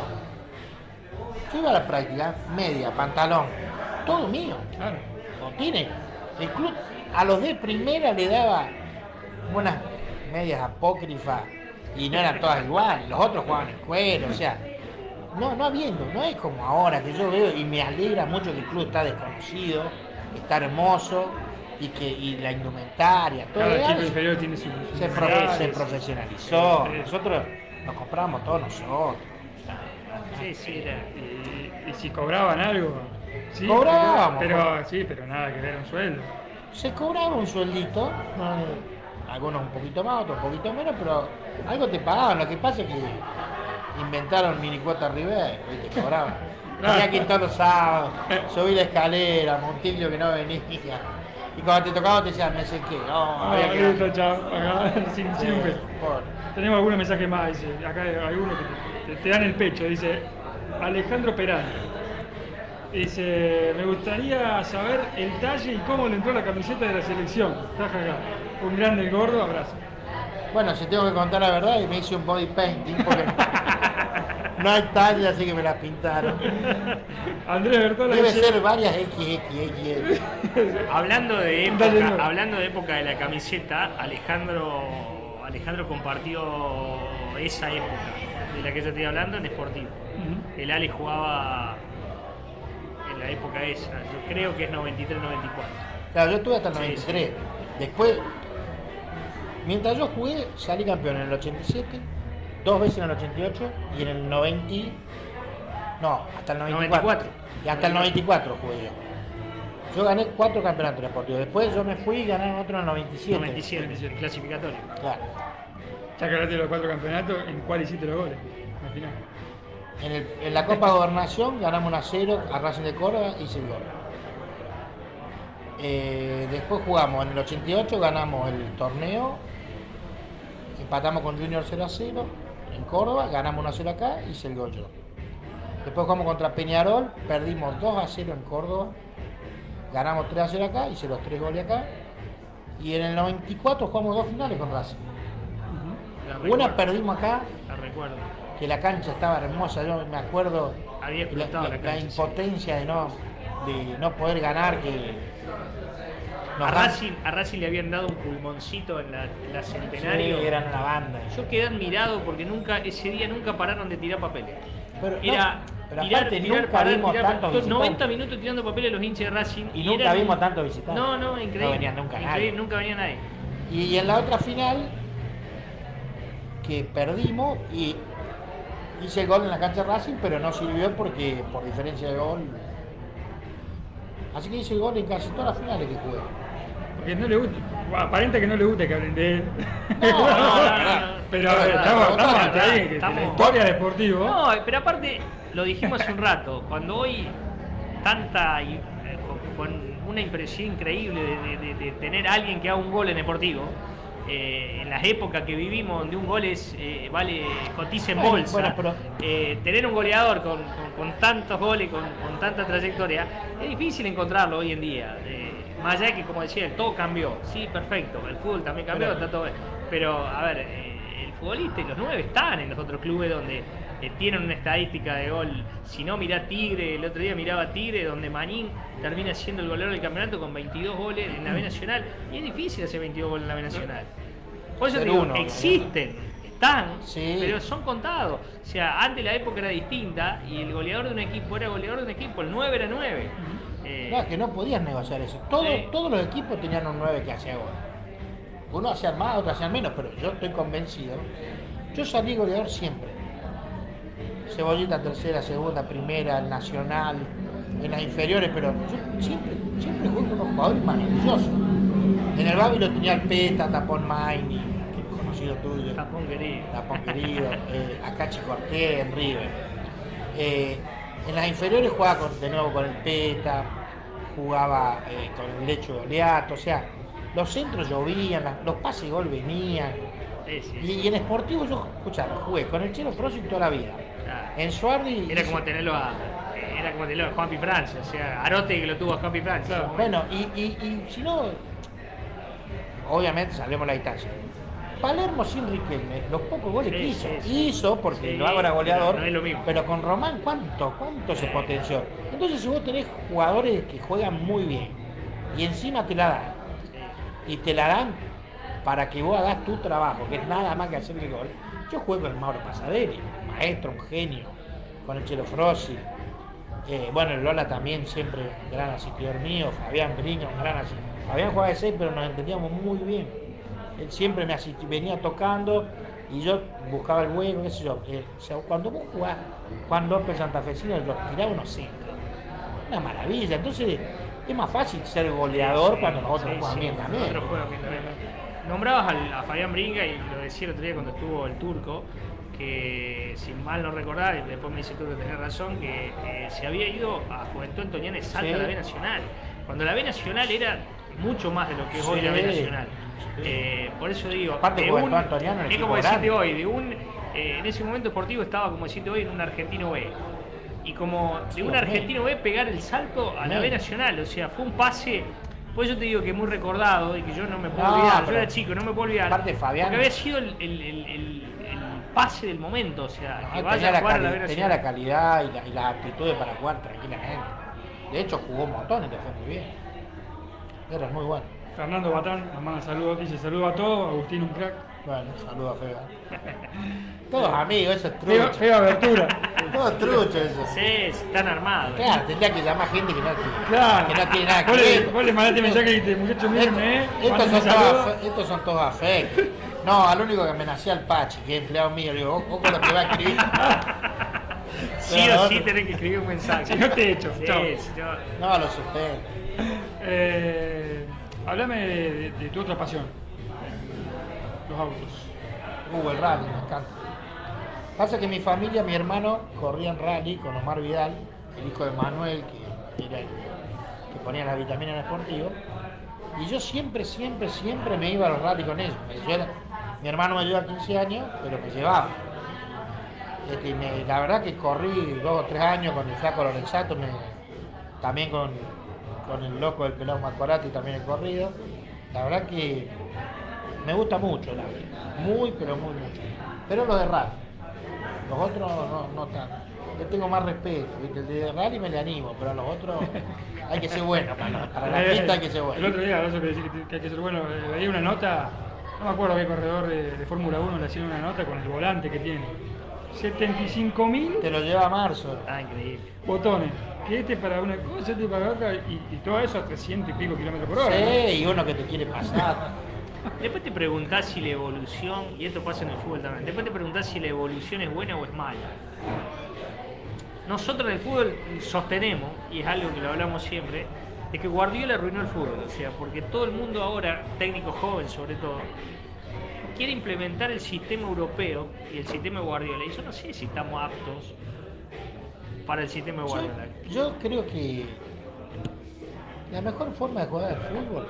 yo iba a la práctica, media, pantalón, todo mío. Claro. No tiene. El club a los de primera le daba unas medias apócrifas y no eran todas iguales. Los otros jugaban en cuero, o sea, no es como ahora que yo veo y me alegra mucho que el club está desconocido, está hermoso y la indumentaria, todo Cada eso equipo inferior tiene su se sí. profesionalizó. Sí. Nosotros nos compramos todos nosotros. Sí, sí, era... Y si cobraban algo. Sí, Cobrábamos, pero nada que ver un sueldo. Se cobraba un sueldito, algunos un poquito más, otros un poquito menos, pero algo te pagaban. Lo que pasa es que inventaron minicuota River y te cobraban. Claro. Tenía que ir todos los sábados, subí la escalera, Montillo que no venía. Y cuando te tocaba te decían, me sequé. No, Ah, había que listo, chao. Acá, sin un peso. Pobre. Tenemos algunos mensajes más, dice. Acá hay algunos que te dan el pecho. Dice Alejandro Perán. Dice, me gustaría saber el talle y cómo le entró la camiseta de la selección. Jajaja. Un grande el gordo, abrazo. Bueno, si tengo que contar la verdad, me hice un body painting porque no hay talla, así que me la pintaron. Andrés Bertola Debe dice, ser varias XXXL. Hablando de Dale, no. época de la camiseta, Alejandro compartió esa época de la que yo estoy hablando en Sportivo. Ujú. El Ale jugaba en la época esa, yo creo que es 93-94. Claro, yo estuve hasta el Sí, 93. Después, mientras yo jugué, salí campeón en el 87, 2 veces en el 88 y en el 90. No, hasta el 94. Y hasta el 94 jugué yo. Yo gané 4 campeonatos deportivos. Después yo me fui y gané otro en el 97. 97, clasificatorio. Claro. Ya que hablaste de los 4 campeonatos, ¿en cuál hiciste los goles? Al final. En la Copa Gobernación ganamos 1-0 a Racing de Córdoba y hice el gol. Después jugamos en el 88, ganamos el torneo, empatamos con Junior 0-0 en Córdoba, ganamos 1-0 acá y hice el gol yo. Después jugamos contra Peñarol, perdimos 2-0 en Córdoba, ganamos 3-0 acá, hice los 3 goles acá. Y en el 94 jugamos 2 finales con Racing. La Una recuerdo, perdimos acá, la recuerdo. que la cancha estaba hermosa, yo me acuerdo Había explotado la cancha, sí. impotencia de no poder ganar, que nos A dan- Racing le habían dado un pulmoncito en la Centenario. Sí, eran una banda. Yo quedé admirado porque ese día nunca pararon de tirar papeles. Pero, Era no, pero aparte nunca vimos tantos todos 90 visitantes. minutos tirando papeles los hinchas de Racing. Y nunca eran- vimos tantos visitantes. No, increíble. No venía nunca Increíble, nadie. nunca venía nadie. Y en la otra final, que perdimos, y hice el gol en la cancha de Racing, pero no sirvió porque por diferencia de gol. Así que hice el gol en casi todas las finales que jugué. Porque no le gusta, aparenta que no le gusta que hablen de él. No, Pero a ver, estamos ante alguien que estamos- la historia deportiva. No, pero aparte, lo dijimos hace un rato, cuando hoy una impresión increíble de tener a alguien que haga un gol en Deportivo. En las épocas que vivimos, donde un gol vale cotiza en bolsa, tener un goleador con tantos goles, con tanta trayectoria, es difícil encontrarlo hoy en día. Más allá de que, como decía, todo cambió. Sí, perfecto, el fútbol también cambió, está todo bien. Pero, a ver, el futbolista y los 9 están en los otros clubes donde tienen una estadística de gol. Si no, mirá Tigre, el otro día miraba Tigre, donde Manín termina siendo el goleador del campeonato con 22 goles en la B Nacional. Y es difícil hacer 22 goles en la B Nacional. Por eso te digo, existen, están, sí, pero son contados. O sea, antes la época era distinta y el goleador de un equipo era goleador de un equipo, el 9 era 9. No, es que no podías negociar eso. Todos los equipos tenían un 9 que hacía gol. Uno hacía más, otro hacía menos, pero yo estoy convencido. Yo salí goleador siempre. Cebollita, tercera, segunda, primera, el Nacional, en las inferiores, pero yo siempre jugué con unos jugadores maravillosos. En el Bávilo tenía el Peta, Tapón Maini, que es conocido tuyo. Tapón querido. Acá Chicorté, en River. En las inferiores jugaba de nuevo con el Peta, jugaba con el Lecho de Oleato, o sea, los centros llovían, los pases de gol venían. Y en Sportivo yo, jugué con el Chelo Frossi toda la vida. En Suardi era como tenerlo a Juanpi Francia, o sea, Arote que lo tuvo a Juanpi Francia. Claro. Bueno, y si no, obviamente salvemos la distancia. Palermo sin Riquelme, los pocos goles que hizo porque lo hago era goleador, no es lo mismo. Pero con Román, ¿cuánto se potenció? Entonces, si vos tenés jugadores que juegan muy bien y encima te la dan, y te la dan para que vos hagas tu trabajo, que es nada más que hacer el gol. Yo jugué con el Mauro Pasaderi, maestro, un genio, con el Chelo Frossi. Bueno, el Lola también, siempre un gran asistidor mío, Fabián Briña, un gran asistidor. Fabián jugaba de 6, pero nos entendíamos muy bien. Él siempre me venía tocando y yo buscaba el hueco, qué sé yo. O sea, cuando vos jugás Juan López Santafesino, los tiraba unos centros. Una maravilla. Entonces, es más fácil ser goleador cuando los otros juegan bien también. Nombrabas a Fabián Bringa y lo decía el otro día cuando estuvo el Turco, que si mal no recordaba, y después me dice tú que tenés razón, que se había ido a Juventud Antoniana y Salta a la B Nacional. Cuando la B Nacional era mucho más de lo que es hoy la B Nacional. Por eso digo, aparte es como decirte hoy, en ese momento Sportivo estaba, como decirte hoy, en un Argentino B. Y como de un Argentino B pegar el salto a la B Nacional, o sea, fue un pase. Pues yo te digo que es muy recordado y que yo no me puedo olvidar. Yo era chico, no me puedo olvidar. Aparte Fabián, porque había sido el pase del momento, o sea, que vaya a jugar a la B Nacional. Tenía la calidad y las aptitudes para jugar tranquilamente. De hecho, jugó un montón y le fue muy bien. Era muy bueno. Fernando Batán nos manda saludos, dice saludos a todos, Agustín un crack. Bueno, saludos a Feba. Todos amigos, eso es trucho. Fea abertura. Todo trucho eso. Sí, están armados. Claro, tendría que llamar gente que no tiene nada que ver. Vos le mandaste mensaje y dijiste, muchachos, mírenme, estos son todos afectos. No, al único que amenacé al Pachi, que es empleado mío, le digo, ojo con lo que va a escribir. Sí o sí tenés que escribir un mensaje. Si no te echo. Sí, chao. No, lo suspendo. Háblame de tu otra pasión. Los autos. El rally, me encanta. Pasa que mi familia, mi hermano, corría en rally con Omar Vidal, el hijo de Manuel, que era el que ponía las vitaminas en el Sportivo. Y yo siempre me iba a los rally con ellos. Mi hermano me lleva 15 años, pero me llevaba. La verdad que corrí 2 o 3 años con el flaco Lorenzato, también con el loco del pelado Macorati también he corrido. La verdad que me gusta mucho la vida, muy pero muy mucho. Pero los de rally, los otros no tanto. Yo tengo más respeto, ¿viste? El de rally me le animo, pero a los otros hay que ser bueno, para la pista hay que ser bueno. El otro día, eso que decir que hay que ser bueno, veía una nota, no me acuerdo qué corredor de Fórmula 1 le hacían una nota con el volante que tiene. 75.000. Te lo lleva a marzo. Increíble. Botones. Que este para una cosa, este para otra, y todo eso a 300 y pico kilómetros por hora. Sí, ¿no? y uno que te quiere pasar. Después te preguntás si la evolución, y esto pasa en el fútbol también, después te preguntás si la evolución es buena o es mala. Nosotros en el fútbol sostenemos, y es algo que lo hablamos siempre, de que Guardiola arruinó el fútbol. O sea, porque todo el mundo ahora, técnico joven sobre todo, quiere implementar el sistema europeo y el sistema de Guardiola. Y yo no sé si estamos aptos para el sistema de Guardiola. Yo creo que La mejor forma de jugar al fútbol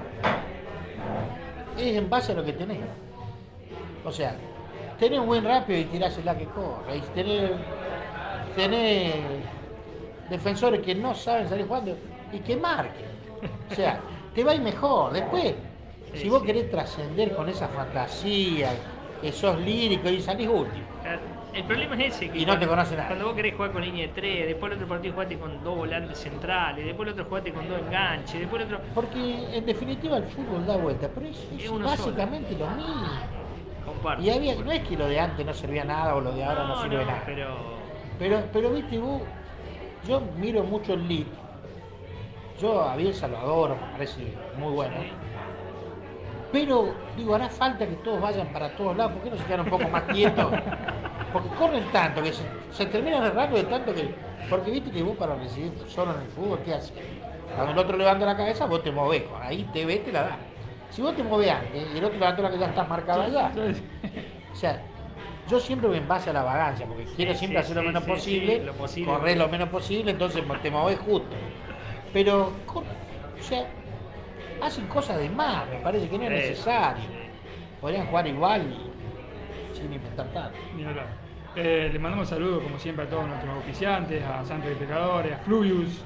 es en base a lo que tenés. O sea, tenés un buen rápido y tirásela que corre. Y tenés defensores que no saben salir jugando y que marquen. O sea, te va a ir mejor. Después, si vos querés trascender con esa fantasía, que sos lírico y salís último. El problema es ese, que Y no te conoce nada. Cuando vos querés jugar con línea de 3, después el otro partido jugaste con 2 volantes centrales, después el otro jugaste con 2 enganches, después el otro... Porque en definitiva el fútbol da vuelta, pero es uno básicamente lo mismo. Comparto. Y había, no es que lo de antes no servía nada o lo de ahora no sirve nada. Pero viste vos, yo miro mucho el Leeds. Yo a Bielsa lo adoro, me parece muy bueno. Sí. Pero digo, hará falta que todos vayan para todos lados, ¿por qué no se quedan un poco más quietos? Porque corren tanto, que se terminan errando de tanto que... Porque viste que vos para recibir solo en el fútbol, ¿qué haces? Cuando el otro levanta la cabeza, vos te movés, ahí te ves, te la das. Si vos te movés antes y el otro levanta la cabeza, ya estás marcado allá. O sea, yo siempre voy en base a la vagancia, porque quiero siempre hacer lo menos posible, correr lo menos posible, entonces te movés justo. Pero, o sea, hacen cosas de más, me parece que no es necesario. Podrían jugar igual y sin inventar tanto. Le mandamos saludos, como siempre, a todos nuestros auspiciantes, a Santos y Pecadores, a Fluvius,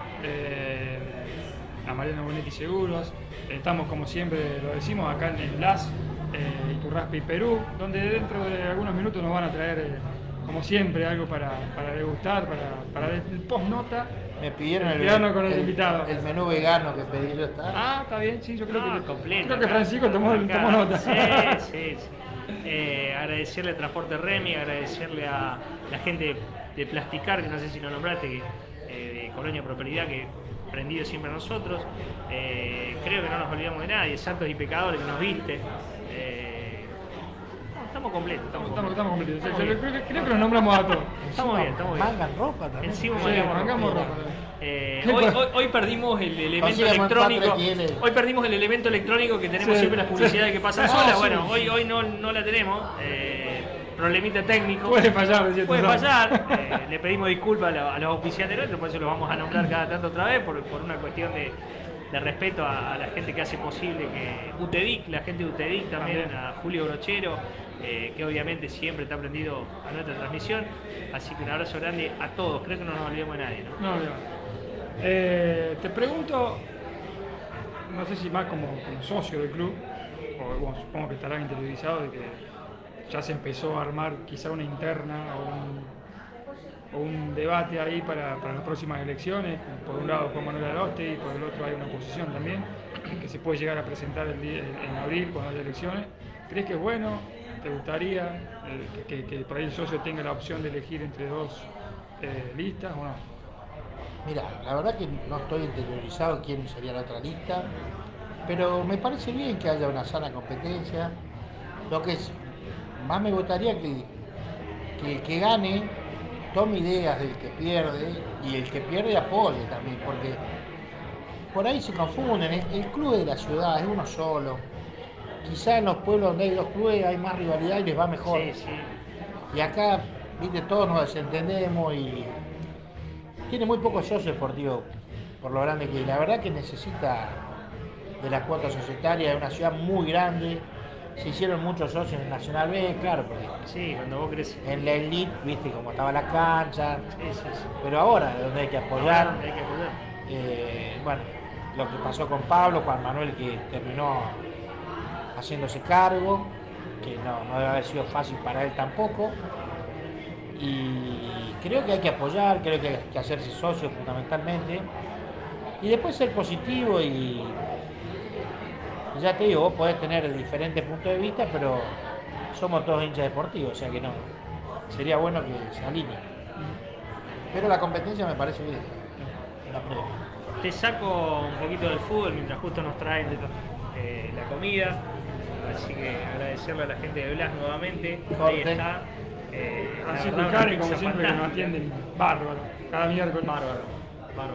a Mariano Bonetti Seguros. Estamos, como siempre lo decimos, acá en Blas, Iturraspe y Perú, donde dentro de algunos minutos nos van a traer, como siempre, algo para degustar, para el post-nota. Me pidieron el menú vegano que pedí yo. Está bien, sí, yo creo que completo. Creo que Francisco tomó nota. Sí. Agradecerle al Transporte Remy, agradecerle a la gente de Plasticar, que no sé si lo nombraste, de Colonia Prosperidad, que prendido siempre a nosotros. Creo que no nos olvidamos de nadie, Santos y Pecadores, que nos viste. Estamos completos. Estamos completos. Creo que nos nombramos a todos. Estamos bien. Mangan ropa también. Encima mangamos ropa. Hoy perdimos el elemento electrónico. Hoy perdimos el elemento electrónico que tenemos siempre las publicidades que pasan solas. Bueno, hoy no la tenemos. Problemita técnico. Puede fallar. Le pedimos disculpas a los auspiciantes nuestros, por eso los vamos a nombrar cada tanto otra vez, por una cuestión de respeto a la gente que hace posible que UTEDIC, la gente de UTEDIC también, a Julio Brochero, que obviamente siempre está prendido a nuestra transmisión. Así que un abrazo grande a todos, creo que no nos olvidamos de nadie, ¿no? Te pregunto, no sé si más como socio del club, o bueno, supongo que estará interiorizado de que ya se empezó a armar quizá una interna o un debate ahí para las próximas elecciones. Por un lado Juan Manuel Aroste y por el otro hay una oposición también que se puede llegar a presentar en abril cuando haya elecciones. ¿Crees que es bueno? ¿Te gustaría que por ahí el socio tenga la opción de elegir entre dos listas o no? Mira, la verdad que no estoy interiorizado quién sería la otra lista, pero me parece bien que haya una sana competencia. Lo que más me gustaría que el que gane tome ideas del que pierde y el que pierde apoye también, porque por ahí se confunden. El club de la ciudad es uno solo. Quizá en los pueblos donde hay dos clubes hay más rivalidad y les va mejor. Sí. Y acá, viste, todos nos desentendemos y tiene muy poco socio deportivo, por lo grande que es. La verdad que necesita de la cuota societaria, es una ciudad muy grande. Se hicieron muchos socios en el Nacional B, claro, porque sí, cuando vos crees en la elite, viste cómo estaba la cancha. Sí. Pero ahora, donde hay que apoyar. Hay que apoyar. Bueno, lo que pasó con Pablo, Juan Manuel, que terminó haciéndose cargo, que no debe haber sido fácil para él tampoco. Y creo que hay que apoyar, creo que hay que hacerse socio fundamentalmente. Y después ser positivo y ya te digo, vos podés tener diferentes puntos de vista, pero somos todos hinchas deportivos, o sea que no. Sería bueno que se alineen. Pero la competencia me parece bien. Te saco un poquito del fútbol mientras justo nos traen la comida. Así que agradecerle a la gente de Blas nuevamente. Ahí está. Francisco y Cari, como siempre, que nos atienden bárbaro. Cada miércoles. Bárbaro.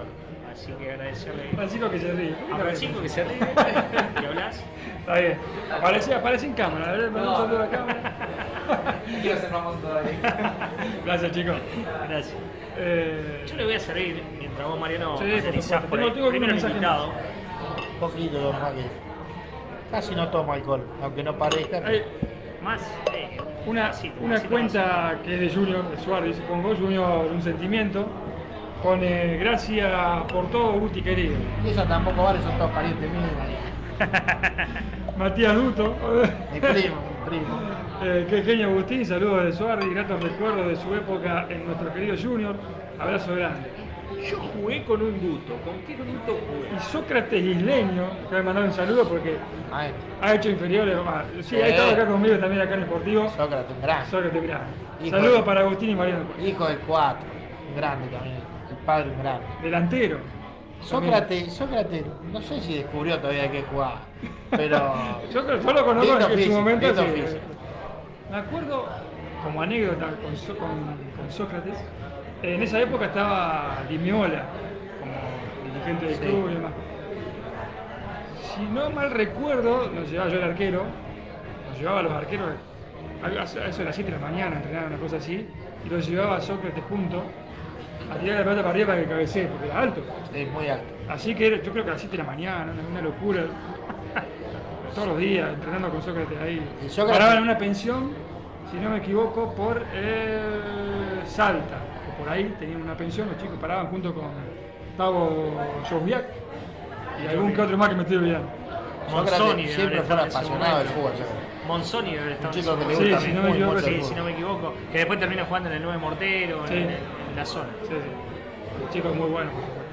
Así que agradecerle Francisco que se ríe. a Francisco que se ríe, que hablas. Está bien. Aparece en cámara. A ver, un saludo a la cámara. Quiero ser famoso todavía. Gracias, chicos. Gracias. Yo le voy a servir mientras vos, Mariano, Sí, por analizás supuesto. por ahí. Tengo Primero el mensaje invitado. Un poquito, don Maguel. Casi no tomo alcohol, aunque no parezca. Hay Más una vasito cuenta que es de Junior, de Suárez, pongo Junior un sentimiento. Pone gracias por todo, Guti querido. Y eso tampoco vale, son todos parientes míos. Matías Duto. Mi primo, mi primo. Qué genio Agustín, saludos de Suárez, gratos recuerdos de su época en nuestro querido Junior. Abrazo grande. Yo jugué con un duto. ¿Con qué duto jugué? Y Sócrates Isleño, que me mandado un saludo porque Maestro. ha hecho inferiores. Sí, ha estado acá conmigo también acá en Sportivo. Sócrates, un gran. Sócrates, mirá. Hijo Saludos de- para Agustín y Mariano. Hijo del 4, un grande también. El padre, un grande. Delantero. Sócrates, no sé si descubrió todavía que jugaba, pero. Yo lo conozco Lindo en su físico, momento. lindo Sí. físico. Me acuerdo, como anécdota con Sócrates, en esa época estaba Dimiola como dirigente del Sí. club y demás. Si no mal recuerdo, nos llevaba yo el arquero, nos llevaba a los arqueros a eso de las 7 de la mañana, a entrenar una cosa así, y los llevaba a Sócrates juntos a tirar la pelota para arriba para que cabecee, porque era alto. Es muy alto. Así que yo creo que a las 7 de la mañana, una locura. Todos los días entrenando con Sócrates ahí. Y Sócrates- Paraban en una pensión, si no me equivoco, por Salta. O por ahí tenían una pensión, los chicos paraban junto con Tavo Josviak y algún que otro más que me estoy olvidando. Sócrates Monzoni debe siempre haber fue estado en ese apasionado del momento. fútbol. Sócrates. Monzoni debe haber estado Un en chico ese que le Sí, gusta si no me muy equivoco, mucho el Sí, fútbol. si no me equivoco. Que después termina jugando en el 9 Mortero, Sí. en la zona. Sí, sí. Chicos muy buenos, por supuesto.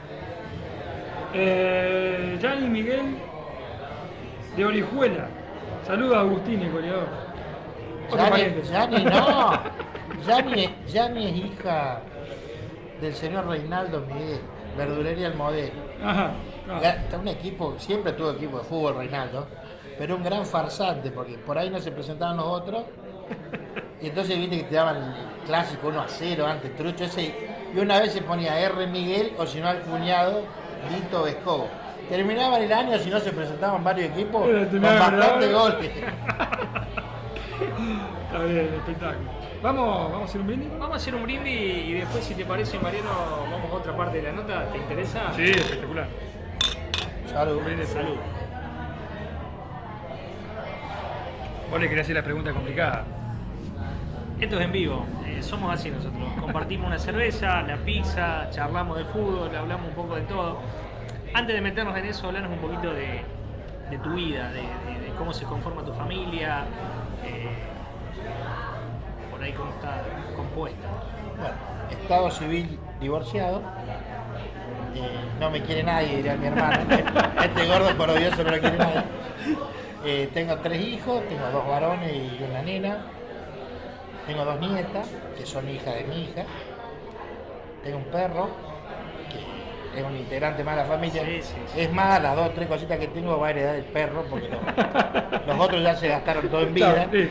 Gianni Miguel de Orihuela. Saludos a Agustín, el goleador. Otro pariente. Yani no. Yani es hija del señor Reinaldo Miguel, verdulería El Modelo. Ajá. No. Está un equipo, siempre tuvo equipo de fútbol Reinaldo, pero un gran farsante, porque por ahí no se presentaban los otros. Y entonces viste que te daban el clásico 1-0 antes, trucho ese. Y una vez se ponía R. Miguel o si no al cuñado, Lito Vescovo. Terminaban el año, si no se presentaban varios equipos, con Terminaban bastante bravo. goles. Está bien, espectáculo. Vamos a hacer un brindis. Vamos a hacer un brindis y después, si te parece, Mariano, vamos a otra parte de la nota. ¿Te interesa? Sí, espectacular. Salud. Salud. Vos le querías hacer la pregunta complicada. Esto es en vivo, somos así nosotros. Compartimos una cerveza, la pizza, charlamos de fútbol, hablamos un poco de todo. Antes de meternos en eso, hablarnos un poquito de tu vida, de cómo se conforma tu familia, por ahí cómo está compuesta. Bueno, estado civil divorciado. No me quiere nadie, diría mi hermano. Este gordo por odioso no lo quiere nadie. Tengo 3 hijos, tengo 2 varones y una nena. Tengo 2 nietas, que son hijas de mi hija. Tengo un perro, que es un integrante más de la familia. Sí, sí, sí. Es más, las 2 o 3 cositas que tengo va a heredar el perro, porque los otros ya se gastaron todo en vida. Sí.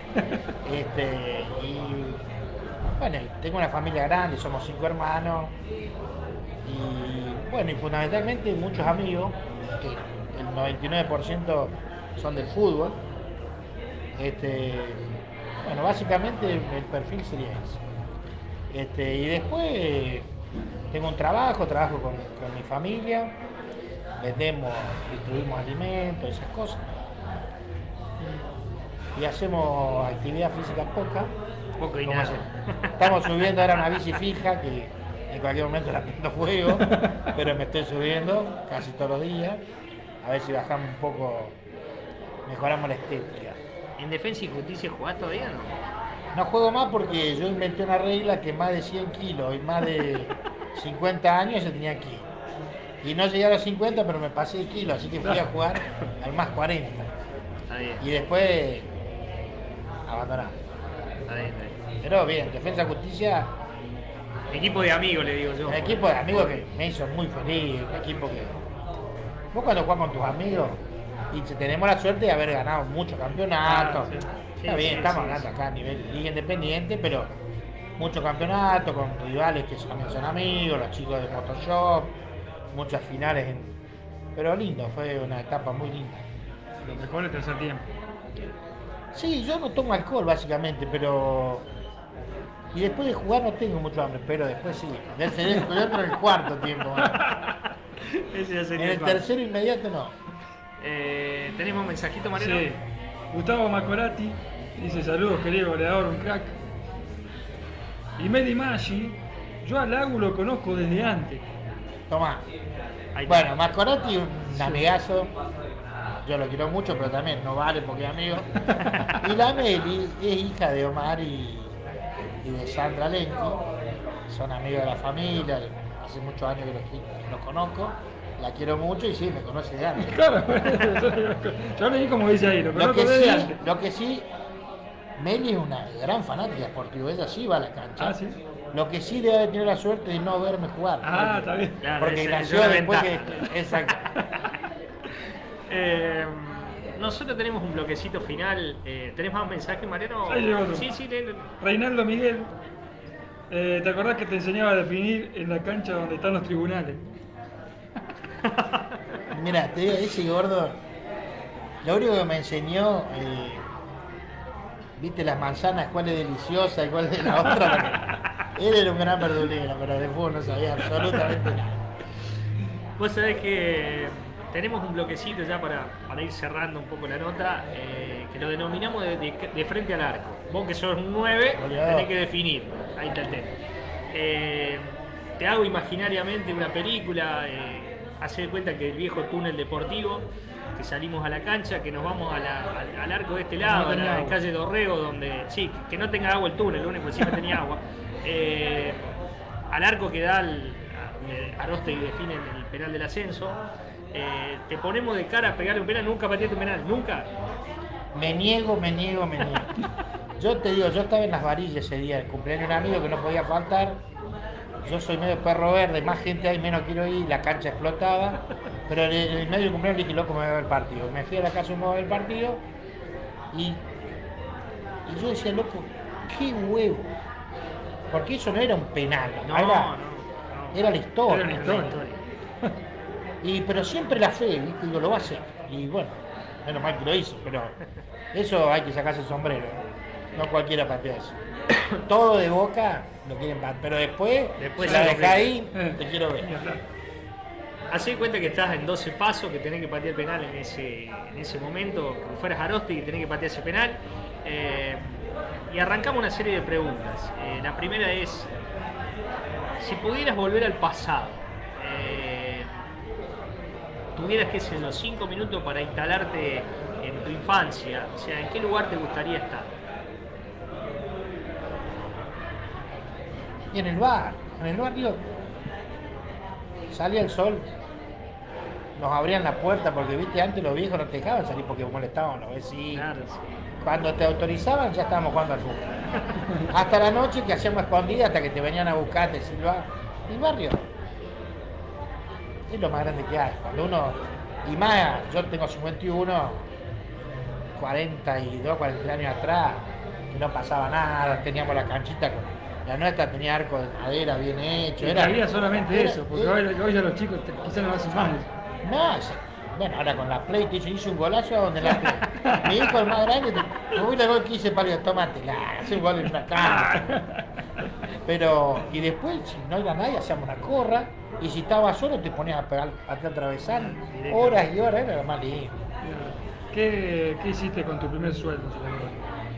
Y bueno, tengo una familia grande, somos 5 hermanos. Y bueno, y fundamentalmente muchos amigos, que el 99% son del fútbol. Bueno, básicamente el perfil sería ese. Y después tengo un trabajo con mi familia, vendemos, distribuimos alimentos, esas cosas. Y hacemos actividad física poca. Poco y Como nada. estamos subiendo ahora una bici fija que en cualquier momento la prendo fuego, pero me estoy subiendo casi todos los días. A ver si bajamos un poco, mejoramos la estética. ¿En Defensa y Justicia jugás todavía no? No juego más porque yo inventé una regla que más de 100 kilos y más de 50 años se tenía que ir. Y no llegué a los 50, pero me pasé de kilos, así que fui a jugar al más 40. Está bien, Y después abandonar. está bien, está bien. Pero bien, Defensa Justicia, Equipo de amigos, le digo yo. un equipo de amigos que me hizo muy feliz, un equipo que... Vos cuando jugás con tus amigos y tenemos la suerte de haber ganado muchos campeonatos, Ah, sí. está Sí, bien, sí, estamos sí, hablando sí. acá a nivel liga independiente, pero muchos campeonatos con rivales que son amigos, los chicos de Photoshop, muchas finales, pero lindo, fue una etapa muy linda. Lo mejor es el tercer tiempo. Sí, yo no tomo alcohol básicamente, pero... Y después de jugar no tengo mucho hambre, pero después sí. Dentro del cuarto tiempo. Ese ya En sería el cuarto. tercero inmediato no. ¿Tenemos un mensajito, Mariano? Sí. Gustavo Macorati dice saludos, querido goleador, un crack. Y Meli Maggi, yo al Lagu lo conozco desde antes. Tomá. Ahí está. Bueno, Mascorati, un amigazo. Yo lo quiero mucho, pero también no vale porque es amigo. Y la Meli es hija de Omar y de Sandra Lenki. Son amigos de la familia. Hace muchos años que los conozco. La quiero mucho y sí, me conoce de antes. Claro, yo leí como dice ahí, lo Lo conozco que desde sí, antes. Meli es una gran fanática deportiva, ella sí va a la cancha. Ah, ¿sí? Lo que sí debe tener la suerte de no verme jugar. Ah, está bien. Claro, Porque esa es nació una después ventaja. que... Exacto. Nosotros tenemos un bloquecito final. ¿Tenés más mensajes, Mariano? Ahí llegó otro. Sí, léelo. Reinaldo Miguel, ¿te acordás que te enseñaba a definir en la cancha donde están los tribunales? Mira, te digo, ese gordo, lo único que me enseñó, viste las manzanas, cuál es deliciosa y cuál es la otra. Él era un gran verdulero, pero de fútbol no sabía absolutamente nada. Vos sabés que tenemos un bloquecito ya para ir cerrando un poco la nota, que lo denominamos de frente al arco. Vos que sos un 9, Goleador. tenés que definir. Ahí está el tema. Te hago imaginariamente una película, hace de cuenta que el viejo túnel deportivo, que salimos a la cancha, que nos vamos al arco de este lado, No a tenía la agua. calle Dorrego, donde sí, que no tenga agua el túnel, lo único que sí no tenía agua. Al arco que da Aroste y define el penal del ascenso. Te ponemos de cara a pegarle un penal, nunca pateaste un penal, nunca. Me niego. Yo te digo, yo estaba en las varillas ese día, el cumpleaños de un amigo que no podía faltar. Yo soy medio perro verde, más gente hay, menos quiero ir, la cancha explotaba. Pero en el medio del cumpleaños dije, loco, me voy a ver el partido. Me fui a la casa y me voy a ver el partido. Y yo decía, loco, qué huevo. Porque eso no era un penal, era la historia. Era la historia. Pero siempre la fe, ¿viste? Digo, lo va a hacer. Y bueno, menos mal que lo hizo, pero eso hay que sacarse el sombrero. No cualquiera patea eso. Todo de Boca lo quieren patear, pero después Después si la se dejás lo ahí, creen. te quiero ver. Hacé de cuenta que estás en 12 pasos, que tenés que patear el penal en ese momento, como fueras Aroste y tenés que patear ese penal. Y arrancamos una serie de preguntas. La primera es, si pudieras volver al pasado, tuvieras, qué sé yo, 5 minutos para instalarte en tu infancia, o sea, ¿en qué lugar te gustaría estar? Y en el barrio, salía el sol, nos abrían la puerta porque, viste, antes los viejos no te dejaban salir porque molestaban a los vecinos. Claro, sí. Cuando te autorizaban ya estábamos jugando al fútbol. Hasta la noche que hacíamos escondida hasta que te venían a buscar, te silbaban. El barrio es lo más grande que hay. Cuando uno, y más, yo tengo 51, 42, 43 años atrás, que no pasaba nada, teníamos la canchita, la nuestra tenía arco de madera bien hecho. Y había solamente era- eso, porque era- hoy ya los chicos quizás no hacen más. no, bueno, ahora con la Play te hizo un golazo a donde la Play. Mi hijo el más grande, me voy a gol que hice para el tomate, hace un gol en una cara. Pero, y después, si no era nadie, hacíamos una corra, y si estaba solo te ponías a pegar, a atravesar horas y horas, era lo más lindo. ¿Qué hiciste con tu primer sueldo? si te acuerdas?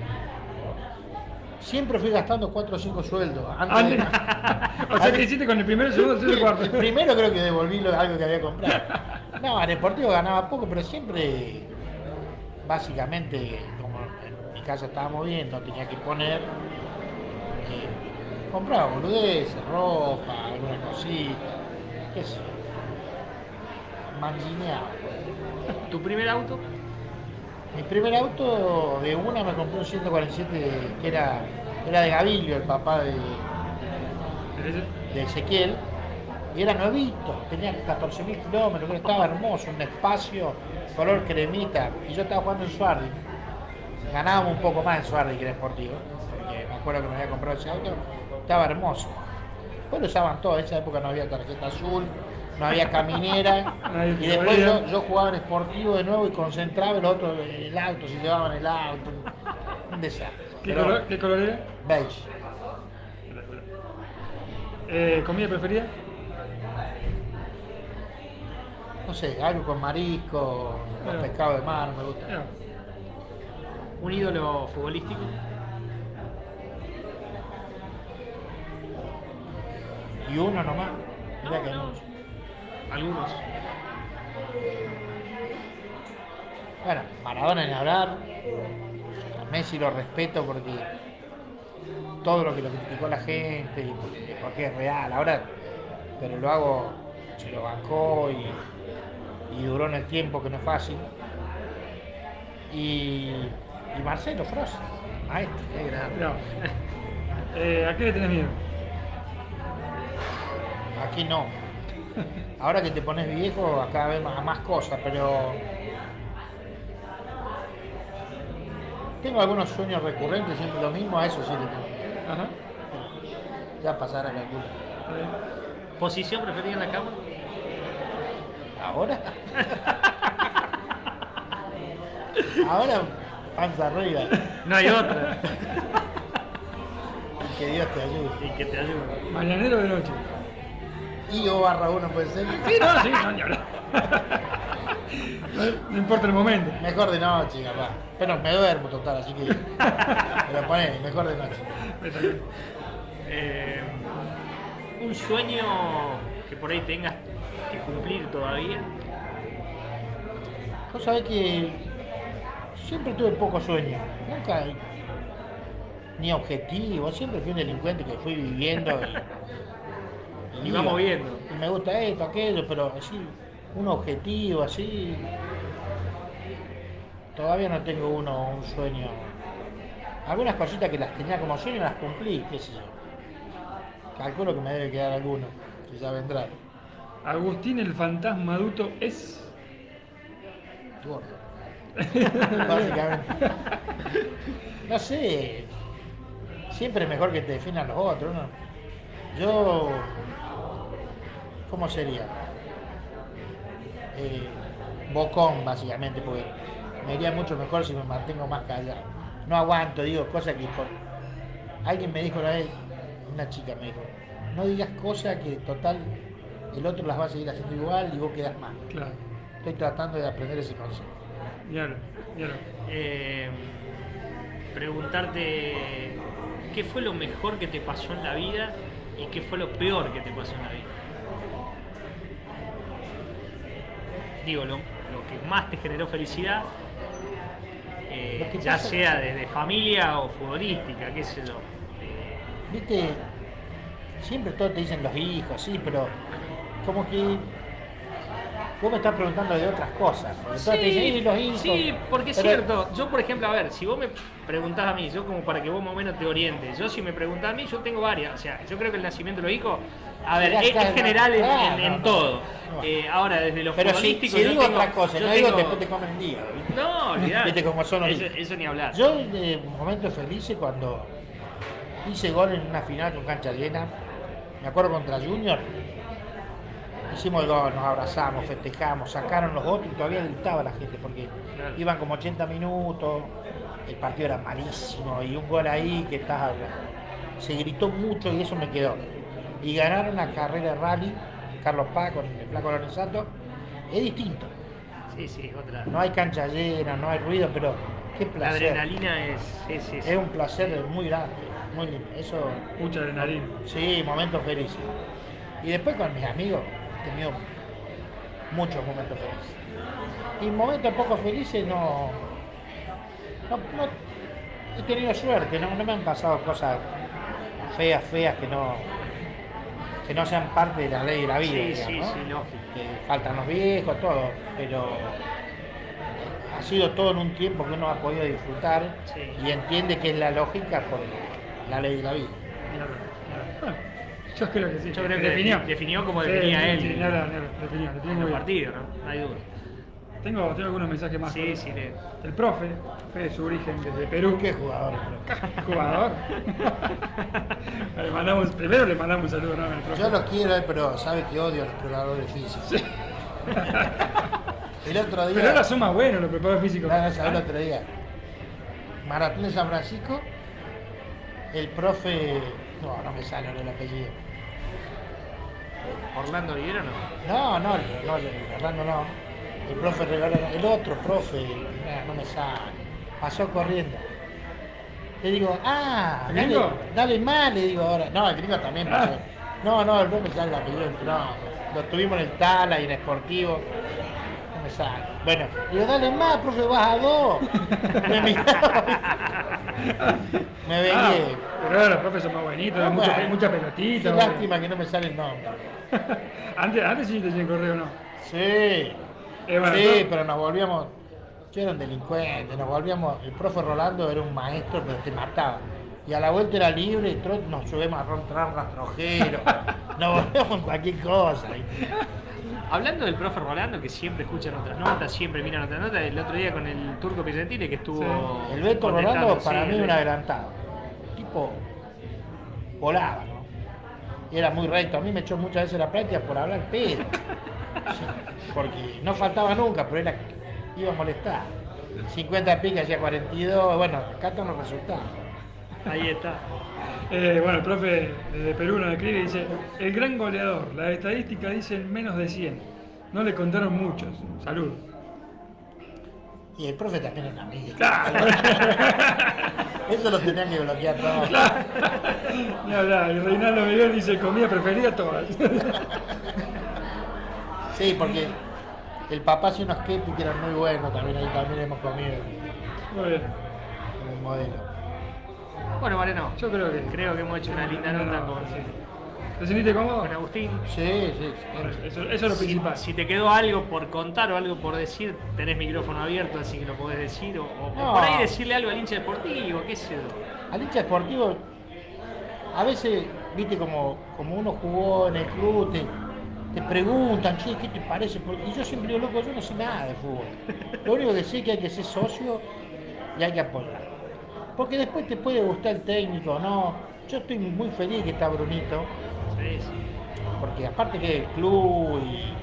Siempre fui gastando 4 o 5 sueldos. Antes de- O sea, ¿qué hiciste con el primero, el segundo, el tercero y el El cuarto? primero creo que devolví algo que había comprado. No, en Deportivo ganaba poco, pero siempre, básicamente, como en mi casa estábamos bien, no tenía que poner, compraba boludeces, ropa, alguna cosita, qué sé yo. Mangineaba. ¿Tu primer auto? Mi primer auto de una me compré un 147 que era de Gavilio, el papá de Ezequiel, y era nuevito, tenía 14.000 kilómetros, estaba hermoso, un espacio, color cremita, y yo estaba jugando en Suardi. Ganábamos un poco más en Suardi que en Sportivo, porque me acuerdo que me había comprado ese auto, estaba hermoso. Después lo usaban todo, en esa época no había tarjeta azul, no había caminera. Nadie Y te después veía. yo jugaba en Sportivo de nuevo y concentraba y los otros en el auto, se llevaban el auto. Un desastre. ¿Qué Pero color, ¿Qué color era? beige. ¿Comida preferida? No sé, algo con marisco, con Bueno. pescado de mar, me gusta. No. ¿Un ídolo futbolístico? Y uno nomás. Mirá No, que no. mucho. Algunos. Bueno, Maradona ni hablar. A Messi lo respeto porque todo lo que lo criticó la gente y porque es real. Ahora, pero lo hago, se lo bancó y duró en el tiempo, que no es fácil. Y Marcelo Frost, maestro, qué grande. No. ¿A qué le tenés miedo? Aquí no. Ahora que te pones viejo, acá ves más cosas, pero tengo algunos sueños recurrentes, siempre lo mismo, a eso sí le tengo miedo. Ajá. Ya pasará la culpa. Está bien. ¿Posición preferida en la cama? ¿Ahora? Ahora panza arriba. No hay otra. Y que Dios te ayude. Y que te ayude. ¿Mañanero de noche? Y o barra uno puede ser. Sí, no, ni hablar. No importa el momento. Mejor de noche, capaz. Pero me duermo total, así que. Me lo pones, mejor de noche. Está bien. Un sueño que por ahí tengas que cumplir todavía. Vos sabés que siempre tuve pocos sueños. Nunca. Ni objetivo. Siempre fui un delincuente que fui viviendo. Y vamos viendo. Y me gusta esto, aquello, pero así. Un objetivo, así. Todavía no tengo un sueño. Algunas cositas que las tenía como sueño las cumplí, qué sé yo. Calculo que me debe quedar alguno, que ya vendrá. Agustín el fantasma adulto es. Gordo. Básicamente. No sé. Siempre es mejor que te definan los otros, ¿no? Yo. ¿Cómo sería? Bocón, básicamente, porque me iría mucho mejor si me mantengo más callado. No aguanto, digo cosas que. Alguien me dijo una vez, una chica me dijo, no digas cosas que total el otro las va a seguir haciendo igual y vos quedás mal. Claro. Estoy tratando de aprender ese consejo. Claro. Preguntarte qué fue lo mejor que te pasó en la vida y qué fue lo peor que te pasó en la vida. Digo, lo que más te generó felicidad, Lo que ya pasa- sea desde familia o futbolística, qué sé yo. Viste, siempre todos te dicen los hijos, sí, pero como que vos me estás preguntando de otras cosas. Porque todos te dicen, "Y los hijos". sí, porque es Pero- cierto. Yo, por ejemplo, a ver, si vos me preguntás a mí, yo como para que vos más o menos te orientes, yo si me preguntás a mí, yo tengo varias. O sea, yo creo que el nacimiento de los hijos, a ver, Ya es está, general no, en no. todo. No. Ahora, desde los Pero si futbolísticos, yo digo tengo- otra cosa, yo no digo tengo- después te comen el día. ¿viste? No, olvidate. Viste cómo son los eso, hijos. eso ni hablar. Yo de momentos felices cuando hice gol en una final con cancha llena, me acuerdo contra Junior, hicimos el gol, nos abrazamos, festejamos, sacaron los otros y todavía gritaba la gente porque Claro. iban como 80 minutos, el partido era malísimo y un gol ahí que se gritó mucho y eso me quedó. Y ganaron la carrera de rally, Carlos Paz con el Flaco Lorenzato, es distinto. Sí, sí, otra. No hay cancha llena, no hay ruido, pero qué La placer. adrenalina es Es un placer muy grande, muy lindo. Eso, Mucha adrenalina. sí, momentos felices. Y después con mis amigos he tenido muchos momentos felices. Y momentos poco felices no he tenido suerte, no me han pasado cosas feas que no sean parte de la ley de la vida. Sí, digamos, sí, ¿no? sí, lógico. Que faltan los viejos, todo, pero ha sido todo en un tiempo que uno ha podido disfrutar Sí. y entiende que es la lógica por la ley de la vida. Claro, claro. Bueno, yo creo que sí. Yo creo que definió como Sí, definía él Sí, definió muy el bien. partido, ¿no? No hay duda. Tengo algunos mensajes más. Sí, sí, leo. El profe de su origen desde Perú. ¿Qué jugador? Pero? Jugador. Primero le mandamos un saludo, ¿no? Al profe. Yo lo quiero, pero sabe que odio a los preparadores físicos. Sí. El otro día. Pero ahora son más buenos los preparadores físicos. No, ¿sabes el otro día? Maratón de San Francisco, el profe. No me sale el apellido. Orlando Olivero no. No, Orlando no. El profe regaló, el otro profe, no me sale. Pasó corriendo. Le digo, ¿El gringo? dale más, le digo ahora. No, el gringo también pasó. No, no me sale el apellido, no. Lo tuvimos en el Tala y en el Sportivo. No me sale. Bueno, le digo, dale más, profe, vas a 2. Me miraba. Me vengué. Pero ahora los profes son más bonitos, No, mucha bueno. pelotita. Qué lástima que no me sale el nombre. Antes sí te llegó correo, ¿no? Sí. Bueno, Sí, pero nos volvíamos. Yo era un delincuente, nos volvíamos. El profe Rolando era un maestro, pero te mataba. Y a la vuelta era libre y nos subimos a rostrar rastrojero. Nos volvíamos en cualquier cosa. Hablando del profe Rolando, que siempre escucha nuestras notas, siempre mira nuestras notas, el otro día con el Turco Pizzentini que estuvo. Sí. El Beto contestando, Rolando para sí, mí un adelantado. Tipo, volaba, ¿no? Y era muy recto. A mí me echó muchas veces la práctica por hablar pedo. Sí, porque no faltaba nunca, pero iba a molestar. 50 pica hacía 42, bueno, acá están los resultados. Ahí está. Bueno, el profe de Perú nos escribe y dice: el gran goleador, las estadísticas dicen menos de 100. No le contaron muchos. Salud. Y el profe también es amigo. Claro. Eso lo tenían que bloquear todo. Ni hablar. Y Reinaldo Miguel dice: comida preferida todas. Sí, porque el papá hacía unos kepis que eran muy buenos, también ahí también hemos comido Muy bien. en el modelo. Bueno, Mariano, Yo creo que hemos hecho una linda nota con, sí. ¿Te sentiste cómodo? con Agustín. Sí. Eso es lo principal. Si te quedó algo por contar o algo por decir, tenés micrófono abierto, así que lo podés decir. O No. por ahí decirle algo al hincha deportivo, qué sé yo. Al hincha deportivo, a veces, viste, como uno jugó en el club, te preguntan, che, ¿qué te parece? Y yo siempre digo, loco, yo no sé nada de fútbol. Lo único que sé es que hay que ser socio y hay que apoyar. Porque después te puede gustar el técnico, ¿no? Yo estoy muy feliz que está Brunito, Sí. porque aparte que el club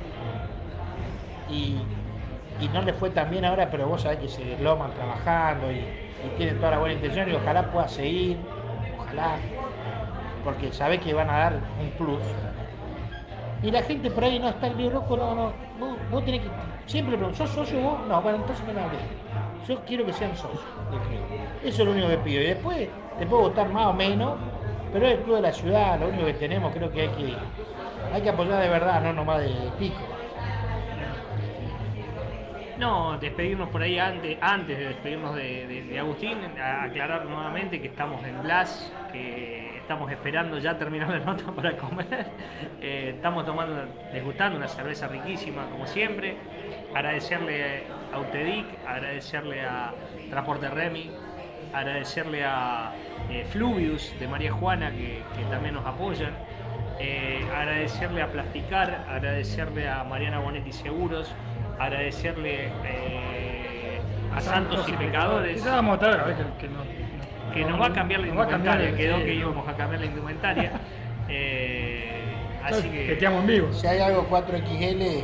y no le fue tan bien ahora, pero vos sabés que se desloman trabajando y tienen toda la buena intención y ojalá pueda seguir, ojalá, porque sabés que van a dar un plus. Y la gente por ahí no está el loco, no, vos tenés que, siempre le pregunto, ¿sos socio vos? No, bueno, entonces no me hables. Yo quiero que sean socios del club. Eso es lo único que pido. Y después te puede gustar más o menos, pero es el club de la ciudad, lo único que tenemos, creo que hay que apoyar de verdad, no nomás de pico. No, despedirnos por ahí antes de despedirnos de Agustín, aclarar nuevamente que estamos en Blas, que estamos esperando ya terminar la nota para comer. Estamos degustando una cerveza riquísima, como siempre. Agradecerle a Utedic, agradecerle a Transporte Remy, agradecerle a Fluvius de María Juana, que también nos apoyan. Agradecerle a Plasticar, agradecerle a Mariana Bonetti Seguros, agradecerle a Santos y Pecadores, Quizás vamos a estar a ver que nos va a cambiar la nos va a cambiar, indumentaria, quedó sí. que íbamos a cambiar la indumentaria. Así Que que te amo en vivo. Si hay algo 4XL,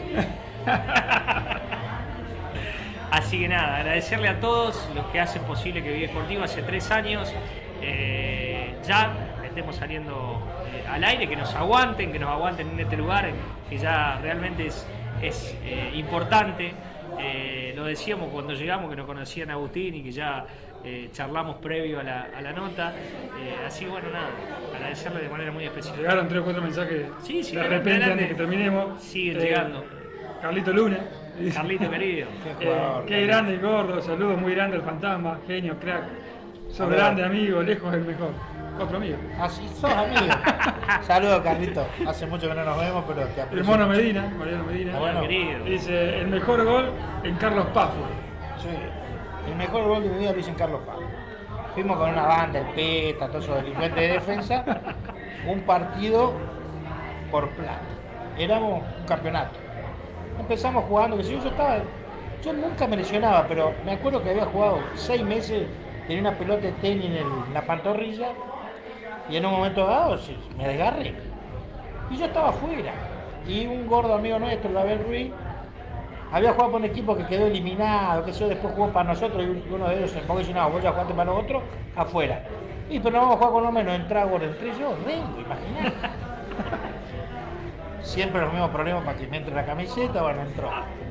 Así que nada, agradecerle a todos los que hacen posible que Vida Esportiva hace 3 años ya estemos saliendo al aire, que nos aguanten en este lugar, que ya realmente es importante. Lo decíamos cuando llegamos, que nos conocían a Agustín y que ya charlamos previo a la nota. Así bueno, nada, agradecerle de manera muy especial. Llegaron 3 o 4 mensajes Sí, de repente adelante. antes que terminemos. Siguen llegando. Carlito Luna. Carlito querido. qué jugador. Qué grande y gordo, saludos muy grande al fantasma, genio, crack. Sos A ver. grande amigo, lejos el mejor. Otro amigo. así sos amigos. Saludos, Carlito. Hace mucho que no nos vemos, pero te El aprecio. mono Medina, Mariano Medina. Ah, bueno. Querido. Dice, el mejor gol en Carlos Pafo. Sí. El mejor gol de mi vida lo hice en Carlos Paz. Fuimos con una banda, el PETA, todos esos delincuentes de defensa, un partido por plata. Éramos un campeonato. Empezamos jugando, que si yo estaba Yo nunca me lesionaba, pero me acuerdo que había jugado 6 meses, tenía una pelota de tenis en la pantorrilla y en un momento dado me desgarré. Y yo estaba afuera. Y un gordo amigo nuestro, Label Ruiz, había jugado por un equipo que quedó eliminado, que eso después jugó para nosotros y uno de ellos se enfocó y dice, no, vos ya jugaste para nosotros, afuera. Y pero no vamos a jugar con lo menos, entré yo, rengo, imaginate. Siempre los mismos problemas para que me entre la camiseta, bueno, entró.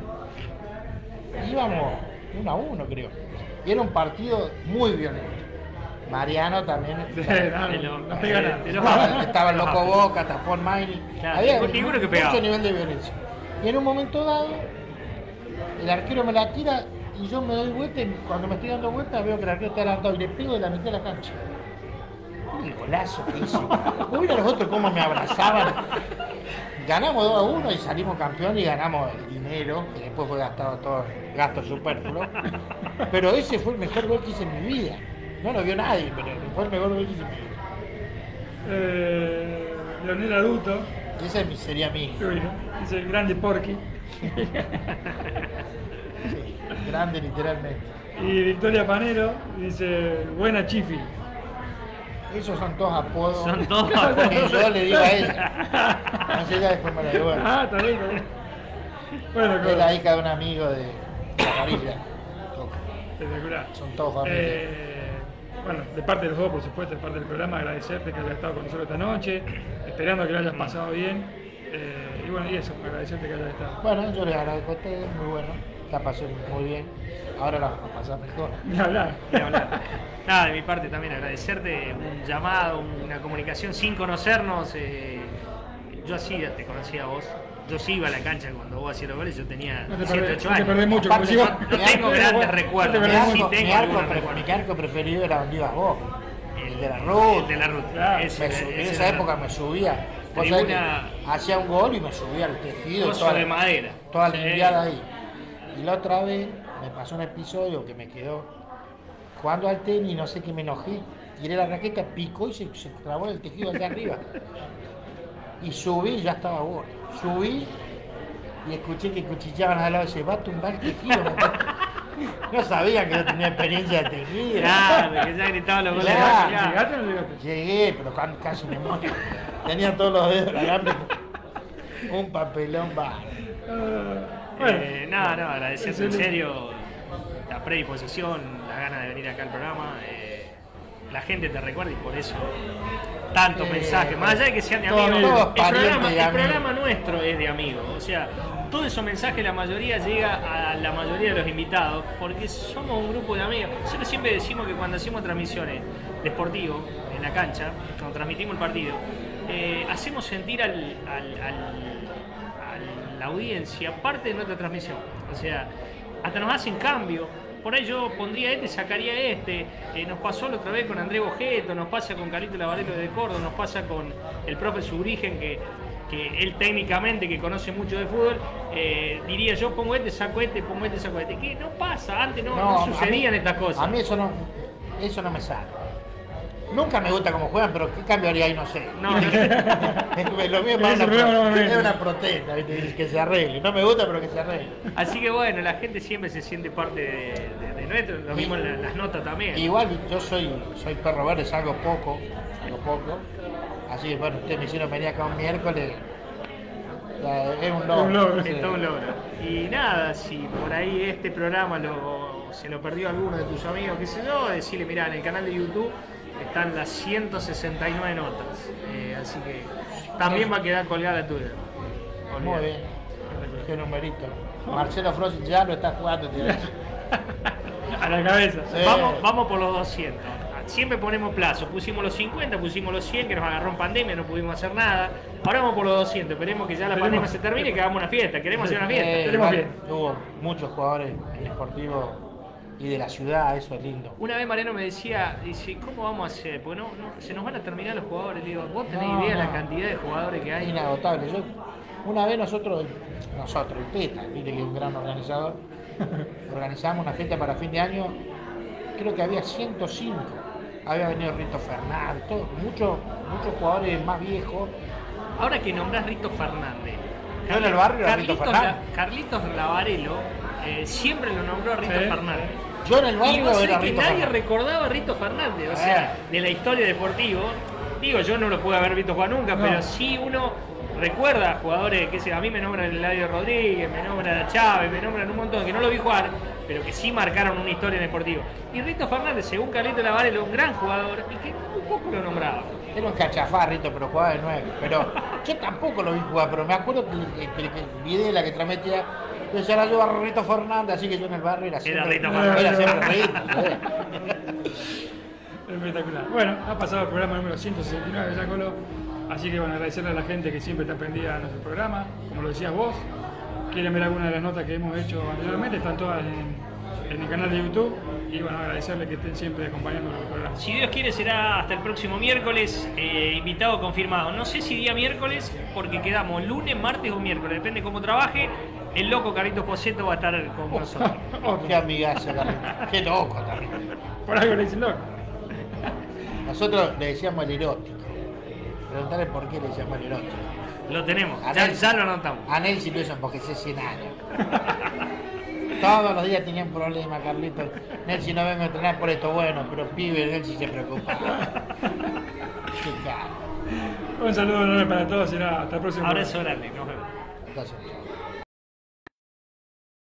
Íbamos 1-1 creo. Y era un partido muy violento. Mariano también. Estaba el Loco Boca, Tapón Maini. Claro, había ninguno que pegaba. mucho nivel de violencia. Y en un momento dado, el arquero me la tira y yo me doy vuelta y cuando me estoy dando vuelta veo que el arquero está adelantado y le pego de la mitad de la cancha. El golazo que hice. Mira los otros cómo me abrazaban. Ganamos 2-1 y salimos campeones y ganamos el dinero, que después fue gastado todo gasto superfluo. Pero ese fue el mejor gol que hice en mi vida. No lo vio nadie, pero fue el mejor gol que hice en mi vida. Leonel Aduto. Ese sería mi. Dice el grande Porky. Sí, grande literalmente. Y Victoria Panero dice, buena Chifi. Esos son todos apodos. Son todos que yo le digo a ella. No sé, ya después me la digo. Ah, está bien, está bien. Bueno, Es la hija de un amigo de la familia. espectacular. Son todos familia. Bueno, de parte de los dos, por supuesto, de parte del programa, agradecerte que hayas estado con nosotros esta noche, esperando que lo hayas pasado bien. Y bueno, y eso, agradecerte que hayas estado. Bueno, yo les agradezco a ustedes, muy bueno. La pasé muy bien. Ahora la vamos a pasar mejor. Ni hablar. Ni hablar. Nada, de mi parte también agradecerte un llamado, una comunicación sin conocernos. Yo así te conocía a vos. Yo sí iba a la cancha cuando vos hacías los goles, yo tenía No te 7, perdés, 8 no te años. perdés mucho. Aparte, como digo, No tengo grandes recuerdos, sí tengo algunos recuerdos. mi arco preferido era donde ibas vos. El de la Ruth. El de la Ruth. Claro. En esa época me subía. Vos sabés que hacía un gol y me subía al tejido. Coso de madera. Toda Sí. limpiada ahí. Y la otra vez me pasó un episodio que me quedó jugando al tenis, no sé qué, me enojé. Tiré la raqueta, picó y se clavó en el tejido allá arriba. Y subí y ya estaba gol. Subí y escuché que cuchillaban al lado y se va a tumbar el tejido. No sabía que yo tenía experiencia de tejido. Claro, que ya gritaban los goles. Claro. ¿Llegaste o no llegaste? Llegué, pero casi me muero. Tenía todos los dedos del alambre. Un papelón va. Nada, agradecerte en serio la predisposición, la gana de venir acá al programa. La gente te recuerda y por eso tantos mensajes, más allá de que sean de todos amigos. todos El parientes programa, de el amigos. programa nuestro es de amigos, o sea, todos esos mensajes, la mayoría llega a la mayoría de los invitados, porque somos un grupo de amigos. Nosotros siempre decimos que cuando hacemos transmisiones de Sportivo en la cancha, cuando transmitimos el partido, hacemos sentir a la audiencia parte de nuestra transmisión. O sea, hasta nos hacen cambio. Por ahí yo pondría este, sacaría este. Nos pasó la otra vez con Andrés Bojeto, nos pasa con Carlito Lavarelo de Córdoba, nos pasa con el profe Subrigen, que él técnicamente, que conoce mucho de fútbol, diría yo pongo este, saco este, pongo este, saco este. Que no pasa, antes no sucedían estas cosas. A mí eso no me sale. Nunca me gusta cómo juegan, pero ¿qué cambiaría ahí? No sé. No, Lo mío es una protesta, ¿viste? Que se arregle. No me gusta, pero que se arregle. Así que bueno, la gente siempre se siente parte de nuestro, lo mismo en las notas también. Igual yo soy perro verde, salgo poco. Así que bueno, ustedes me hicieron venir acá un miércoles. Es un logro. Es todo un logro. Y nada, si por ahí este programa se lo perdió alguno de tus amigos, qué sé yo, decirle, mirá, en el canal de YouTube están las 169 notas. Así que también va a quedar colgada la tuya. Muy bien. Qué numerito. Marcelo Frost ya lo está jugando. Tío. A la cabeza. Sí. Vamos por los 200. Siempre ponemos plazo. Pusimos los 50, pusimos los 100, que nos agarró en pandemia, no pudimos hacer nada. Ahora vamos por los 200. Esperemos que ya la pandemia se termine y que hagamos una fiesta. Queremos hacer una fiesta. Igual, hubo muchos jugadores en Sportivo y de la ciudad, eso es lindo. Una vez Mariano me decía, dice, ¿cómo vamos a hacer? Porque no, se nos van a terminar los jugadores. Le digo, ¿vos tenés idea de la cantidad de jugadores que Es hay? inagotable. Una vez nosotros, el Peta, viste que es un gran organizador, organizamos una fiesta para fin de año, creo que había 105. Había venido Rito Fernández, muchos jugadores más viejos. Ahora que nombrás Rito Fernández. Yo en el barrio era Rito Fernández. Carlitos Lavarelo siempre lo nombró a Rito Sí. Fernández. Yo en el Y barrio vos era sabés que Rito nadie Fernández. recordaba a Rito Fernández, o sea, de la historia deportiva. Digo, yo no lo pude haber visto jugar nunca, No. pero sí uno recuerda a jugadores, que sé, a mí me nombran Eladio Rodríguez, me nombran a Chávez, me nombran un montón, que no lo vi jugar, pero que sí marcaron una historia deportiva. Y Rito Fernández, según Carlito Lavar, era un gran jugador y que muy poco lo nombraba. Era un cachafarrito, pero jugaba de 9. Pero yo tampoco lo vi jugar, pero me acuerdo que el Videla que transmitía, yo era yo a Rito Fernández, así que yo en el barrio era siempre, Rito Fernández. era siempre Rito. Espectacular. Bueno, ha pasado el programa número 169 ya, Colo. Así que bueno, agradecerle a la gente que siempre está prendida a nuestro programa. Como lo decías vos, quieren ver alguna de las notas que hemos hecho anteriormente, están todas en el canal de YouTube. Y bueno, agradecerle que estén siempre acompañándonos en el programa. Si Dios quiere será hasta el próximo miércoles, invitado confirmado. No sé si día miércoles, porque quedamos lunes, martes o miércoles, depende cómo trabaje. El loco Carlitos Poseto va a estar con nosotros. Qué amigazo, Carlito. Qué loco también. Por algo le dicen loco. Nosotros le decíamos el erótico. Preguntarle por qué le decíamos el erótico. Lo tenemos, A ya, Nelson. ya lo anotamos. A Nelson lo hizo porque hace 100 años. Todos los días tenían problemas, Carlitos. Nelson no vengo a entrenar por esto, bueno, pero pibe, Nelson se preocupa. Qué caro. Un saludo enorme para todos y nada, hasta el próximo. Abrazo grande, nos vemos. Entonces,